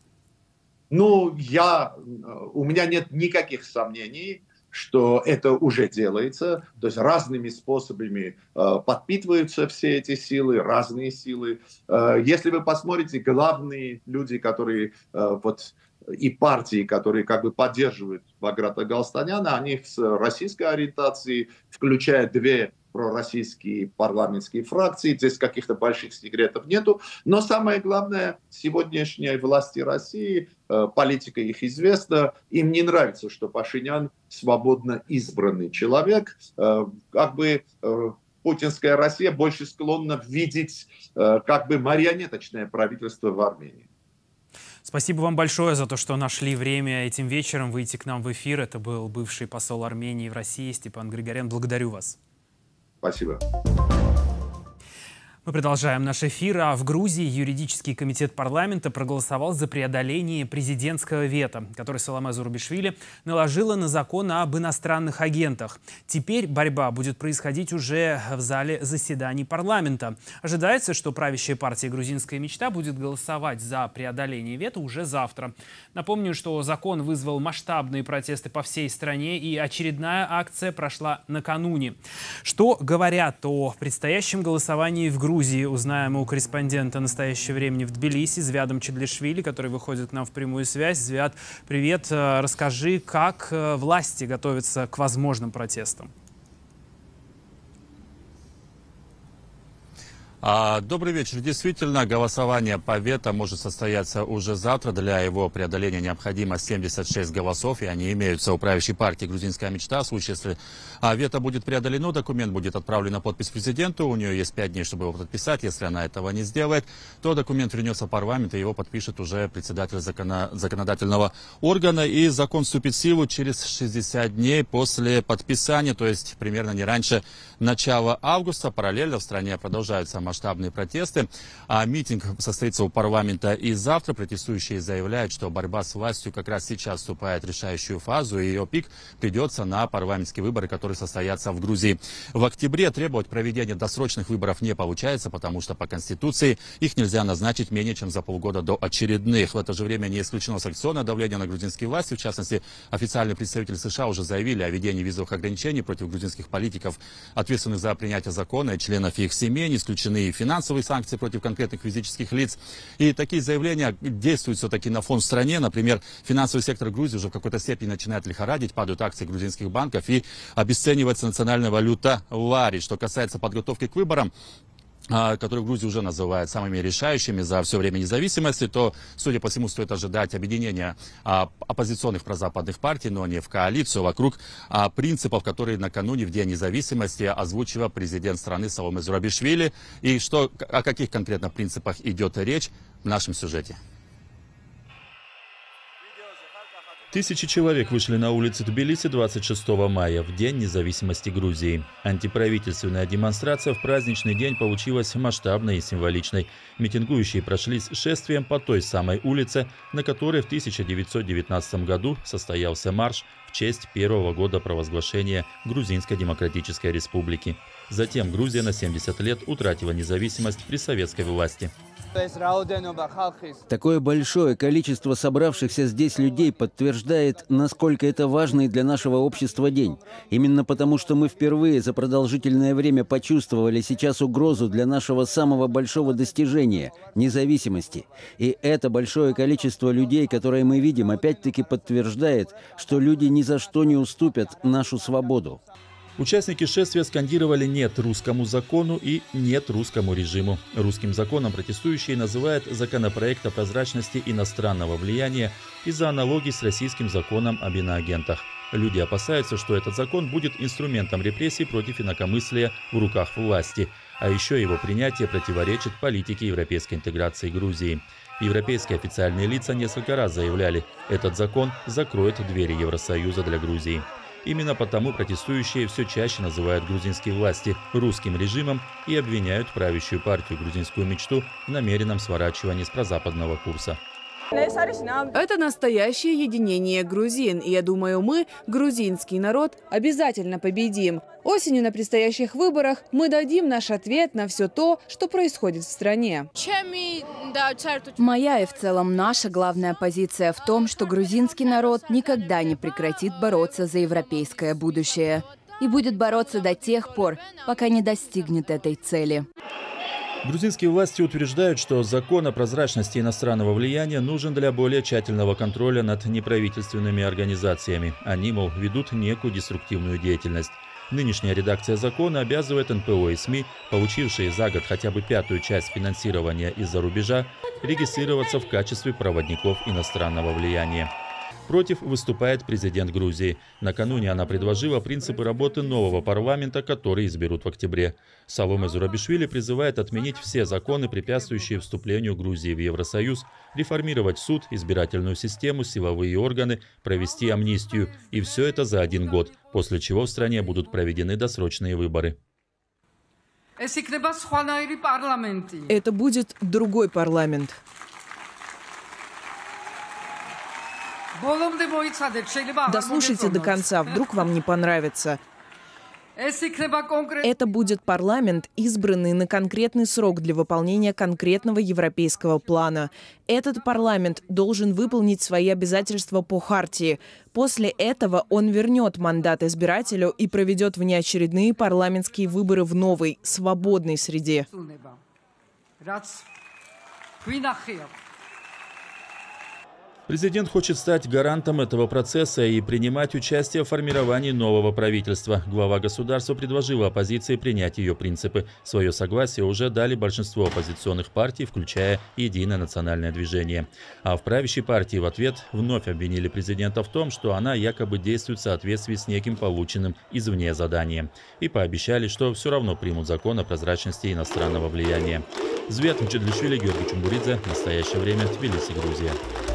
Speaker 8: У меня нет никаких сомнений, что это уже делается. То есть разными способами подпитываются все эти силы, разные силы. Если вы посмотрите, главные люди, которые и партии, которые поддерживают Баграта Галстаняна, они с российской ориентацией, включая две пророссийские парламентские фракции, здесь каких-то больших секретов нету. Но самое главное, сегодняшней власти России, политика их известна, им не нравится, что Пашинян свободно избранный человек. Путинская Россия больше склонна видеть марионеточное правительство в Армении.
Speaker 1: Спасибо вам большое за то, что нашли время этим вечером выйти к нам в эфир. Это был бывший посол Армении в России Степан Григорян. Благодарю вас.
Speaker 8: Спасибо.
Speaker 1: Мы продолжаем наш эфир. А в Грузии юридический комитет парламента проголосовал за преодоление президентского вето, которое Саломе Зурабишвили наложила на закон об иностранных агентах. Теперь борьба будет происходить уже в зале заседаний парламента. Ожидается, что правящая партия «Грузинская мечта» будет голосовать за преодоление вето уже завтра. Напомню, что закон вызвал масштабные протесты по всей стране, и очередная акция прошла накануне. Что говорят о предстоящем голосовании в Грузии, узнаем у корреспондента «Настоящего времени» в Тбилиси Звядом Чедлишвили, который выходит к нам в прямую связь. Звяд, привет. Расскажи, как власти готовятся к возможным протестам?
Speaker 9: Добрый вечер. Действительно, голосование по вето может состояться уже завтра. Для его преодоления необходимо 76 голосов, и они имеются у правящей партии «Грузинская мечта». В случае, если вето будет преодолено, документ будет отправлен на подпись президенту. У нее есть 5 дней, чтобы его подписать. Если она этого не сделает, то документ вернется в парламент, и его подпишет уже председатель законодательного органа. И закон вступит в силу через 60 дней после подписания, то есть примерно не раньше начала августа. Параллельно в стране продолжаются масштабные протесты. Митинг состоится у парламента и завтра. Протестующие заявляют, что борьба с властью как раз сейчас вступает в решающую фазу, и ее пик придется на парламентские выборы, которые состоятся в Грузии в октябре. Требовать проведения досрочных выборов не получается, потому что по Конституции их нельзя назначить менее чем за полгода до очередных. В это же время не исключено санкционное давление на грузинские власти. В частности, официальные представители США уже заявили о введении визовых ограничений против грузинских политиков, ответственных за принятие закона, и членов их семей. Не исключены и финансовые санкции против конкретных физических лиц. И такие заявления действуют все-таки на фон в стране. Например, финансовый сектор Грузии уже в какой-то степени начинает лихорадить, падают акции грузинских банков и обесценивается национальная валюта лари. Что касается подготовки к выборам, которые в Грузии уже называют самыми решающими за все время независимости, то, судя по всему, стоит ожидать объединения оппозиционных прозападных партий, но не в коалицию, вокруг принципов, которые накануне в День независимости озвучивал президент страны Саломе Зурабишвили. И о каких конкретно принципах идет речь в нашем сюжете. Тысячи человек вышли на улицы Тбилиси 26 мая, в День независимости Грузии. Антиправительственная демонстрация в праздничный день получилась масштабной и символичной. Митингующие прошлись шествием по той самой улице, на которой в 1919 году состоялся марш в честь первого года провозглашения Грузинской Демократической Республики. Затем Грузия на 70 лет утратила независимость при советской власти.
Speaker 13: Такое большое количество собравшихся здесь людей подтверждает, насколько это важный для нашего общества день. Именно потому, что мы впервые за продолжительное время почувствовали сейчас угрозу для нашего самого большого достижения – независимости. И это большое количество людей, которое мы видим, опять-таки подтверждает, что люди ни за что не уступят нашу свободу.
Speaker 9: Участники шествия скандировали «нет русскому закону» и «нет русскому режиму». Русским законом протестующие называют законопроект о прозрачности иностранного влияния из-за аналогии с российским законом об иноагентах. Люди опасаются, что этот закон будет инструментом репрессий против инакомыслия в руках власти. А еще его принятие противоречит политике европейской интеграции Грузии. Европейские официальные лица несколько раз заявляли, этот закон закроет двери Евросоюза для Грузии. Именно потому протестующие все чаще называют грузинские власти русским режимом и обвиняют правящую партию «Грузинскую мечту» в намеренном сворачивании с прозападного курса.
Speaker 10: Это настоящее единение грузин, и я думаю, мы, грузинский народ, обязательно победим. Осенью на предстоящих выборах мы дадим наш ответ на все то, что происходит в стране.
Speaker 2: Моя и в целом наша главная позиция в том, что грузинский народ никогда не прекратит бороться за европейское будущее. И будет бороться до тех пор, пока не достигнет этой цели.
Speaker 9: Грузинские власти утверждают, что закон о прозрачности иностранного влияния нужен для более тщательного контроля над неправительственными организациями. Они, мол, ведут некую деструктивную деятельность. Нынешняя редакция закона обязывает НПО и СМИ, получившие за год хотя бы 5-ю часть финансирования из-за рубежа, регистрироваться в качестве проводников иностранного влияния. Против выступает президент Грузии. Накануне она предложила принципы работы нового парламента, который изберут в октябре. Саломе Зурабишвили призывает отменить все законы, препятствующие вступлению Грузии в Евросоюз, реформировать суд, избирательную систему, силовые органы, провести амнистию. И все это за 1 год, после чего в стране будут проведены досрочные выборы.
Speaker 7: Это будет другой парламент. Дослушайте до конца, вдруг вам не понравится. Это будет парламент, избранный на конкретный срок для выполнения конкретного европейского плана. Этот парламент должен выполнить свои обязательства по хартии. После этого он вернет мандат избирателю и проведет внеочередные парламентские выборы в новой, свободной среде.
Speaker 11: Президент хочет стать гарантом этого процесса и принимать участие в формировании нового правительства. Глава государства предложила оппозиции принять ее принципы. Свое согласие уже дали большинство оппозиционных партий, включая Единое национальное движение. А в правящей партии в ответ вновь обвинили президента в том, что она якобы действует в соответствии с неким полученным извне заданием. И пообещали, что все равно примут закон о прозрачности иностранного влияния. Звет Мчедлишвили, Георгий Чумбуридзе. Настоящее время. Тбилиси, Грузия.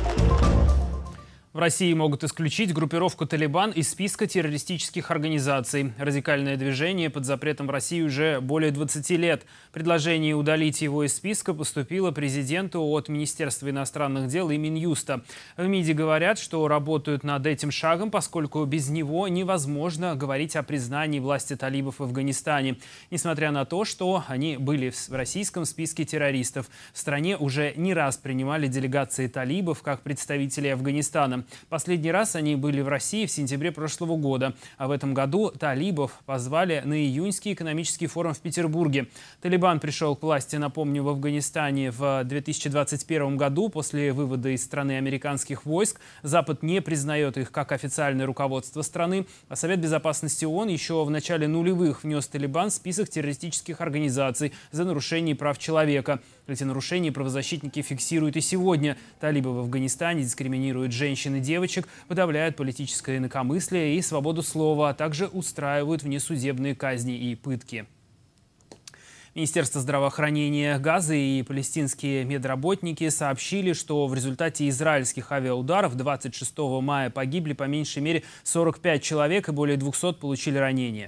Speaker 1: В России могут исключить группировку «Талибан» из списка террористических организаций. Радикальное движение под запретом в России уже более 20 лет. Предложение удалить его из списка поступило президенту от Министерства иностранных дел и Минюста. В МИДе говорят, что работают над этим шагом, поскольку без него невозможно говорить о признании власти талибов в Афганистане. Несмотря на то, что они были в российском списке террористов, в стране уже не раз принимали делегации талибов как представители Афганистана. Последний раз они были в России в сентябре прошлого года, а в этом году талибов позвали на июньский экономический форум в Петербурге. Талибан пришел к власти, напомню, в Афганистане в 2021 году после вывода из страны американских войск. Запад не признает их как официальное руководство страны, а Совет Безопасности ООН еще в начале нулевых внес Талибан в список террористических организаций за нарушение прав человека. Эти нарушения правозащитники фиксируют и сегодня. Талибы в Афганистане дискриминируют женщин и девочек, подавляют политическое инакомыслие и свободу слова, а также устраивают внесудебные казни и пытки. Министерство здравоохранения Газы и палестинские медработники сообщили, что в результате израильских авиаударов 26 мая погибли по меньшей мере 45 человек и более 200 получили ранения.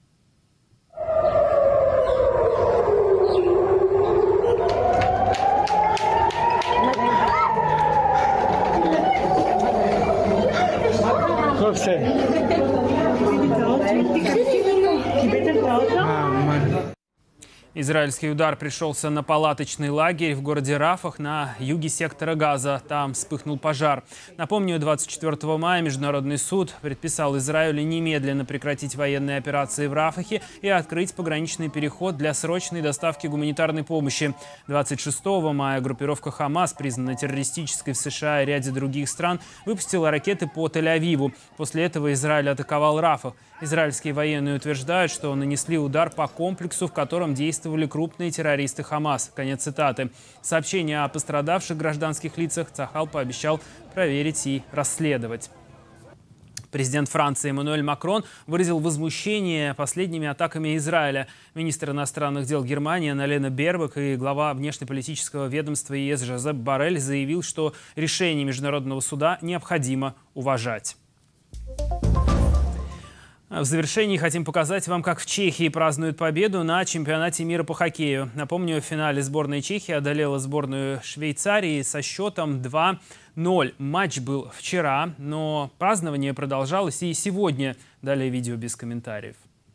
Speaker 1: Израильский удар пришелся на палаточный лагерь в городе Рафах на юге сектора Газа. Там вспыхнул пожар. Напомню, 24 мая Международный суд предписал Израилю немедленно прекратить военные операции в Рафахе и открыть пограничный переход для срочной доставки гуманитарной помощи. 26 мая группировка «Хамас», признанная террористической в США и ряде других стран, выпустила ракеты по Тель-Авиву. После этого Израиль атаковал Рафах. Израильские военные утверждают, что нанесли удар по комплексу, в котором действовали крупные террористы Хамас. Конец цитаты. Сообщение о пострадавших гражданских лицах Цахал пообещал проверить и расследовать. Президент Франции Эммануэль Макрон выразил возмущение последними атаками Израиля. Министр иностранных дел Германии Анна-Лена Бербок и глава внешнеполитического ведомства ЕС Жозеп Боррель заявил, что решение Международного суда необходимо уважать. В завершении хотим показать вам, как в Чехии празднуют победу на чемпионате мира по хоккею. Напомню, в финале сборная Чехии одолела сборную Швейцарии со счетом 2-0. Матч был вчера, но празднование продолжалось и сегодня. Далее видео без комментариев.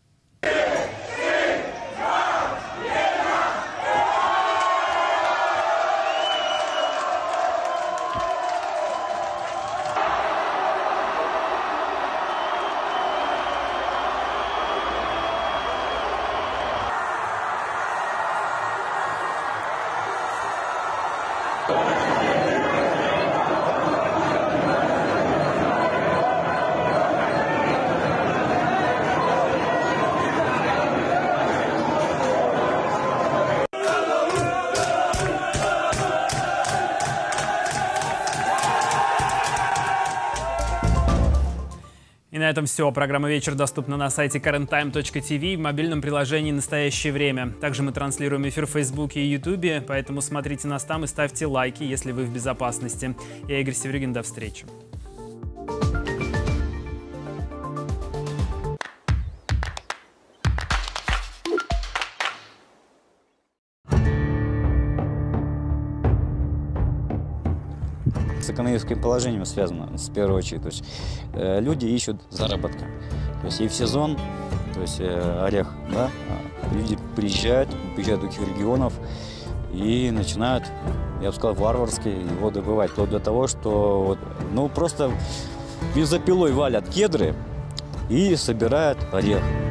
Speaker 1: И на этом все. Программа «Вечер» доступна на сайте currenttime.tv и в мобильном приложении «Настоящее время». Также мы транслируем эфир в Фейсбуке и Ютубе, поэтому смотрите нас там и ставьте лайки, если вы в безопасности. Я Игорь Севрюгин. До встречи.
Speaker 12: с экономическим положением связано, в первую очередь. То есть люди ищут заработка. То есть и в сезон, то есть орех, да, люди приезжают в других регионов и начинают, я бы сказал, варварски его добывать. Вплоть до того, что вот, ну, просто бензопилой валят кедры и собирают орех.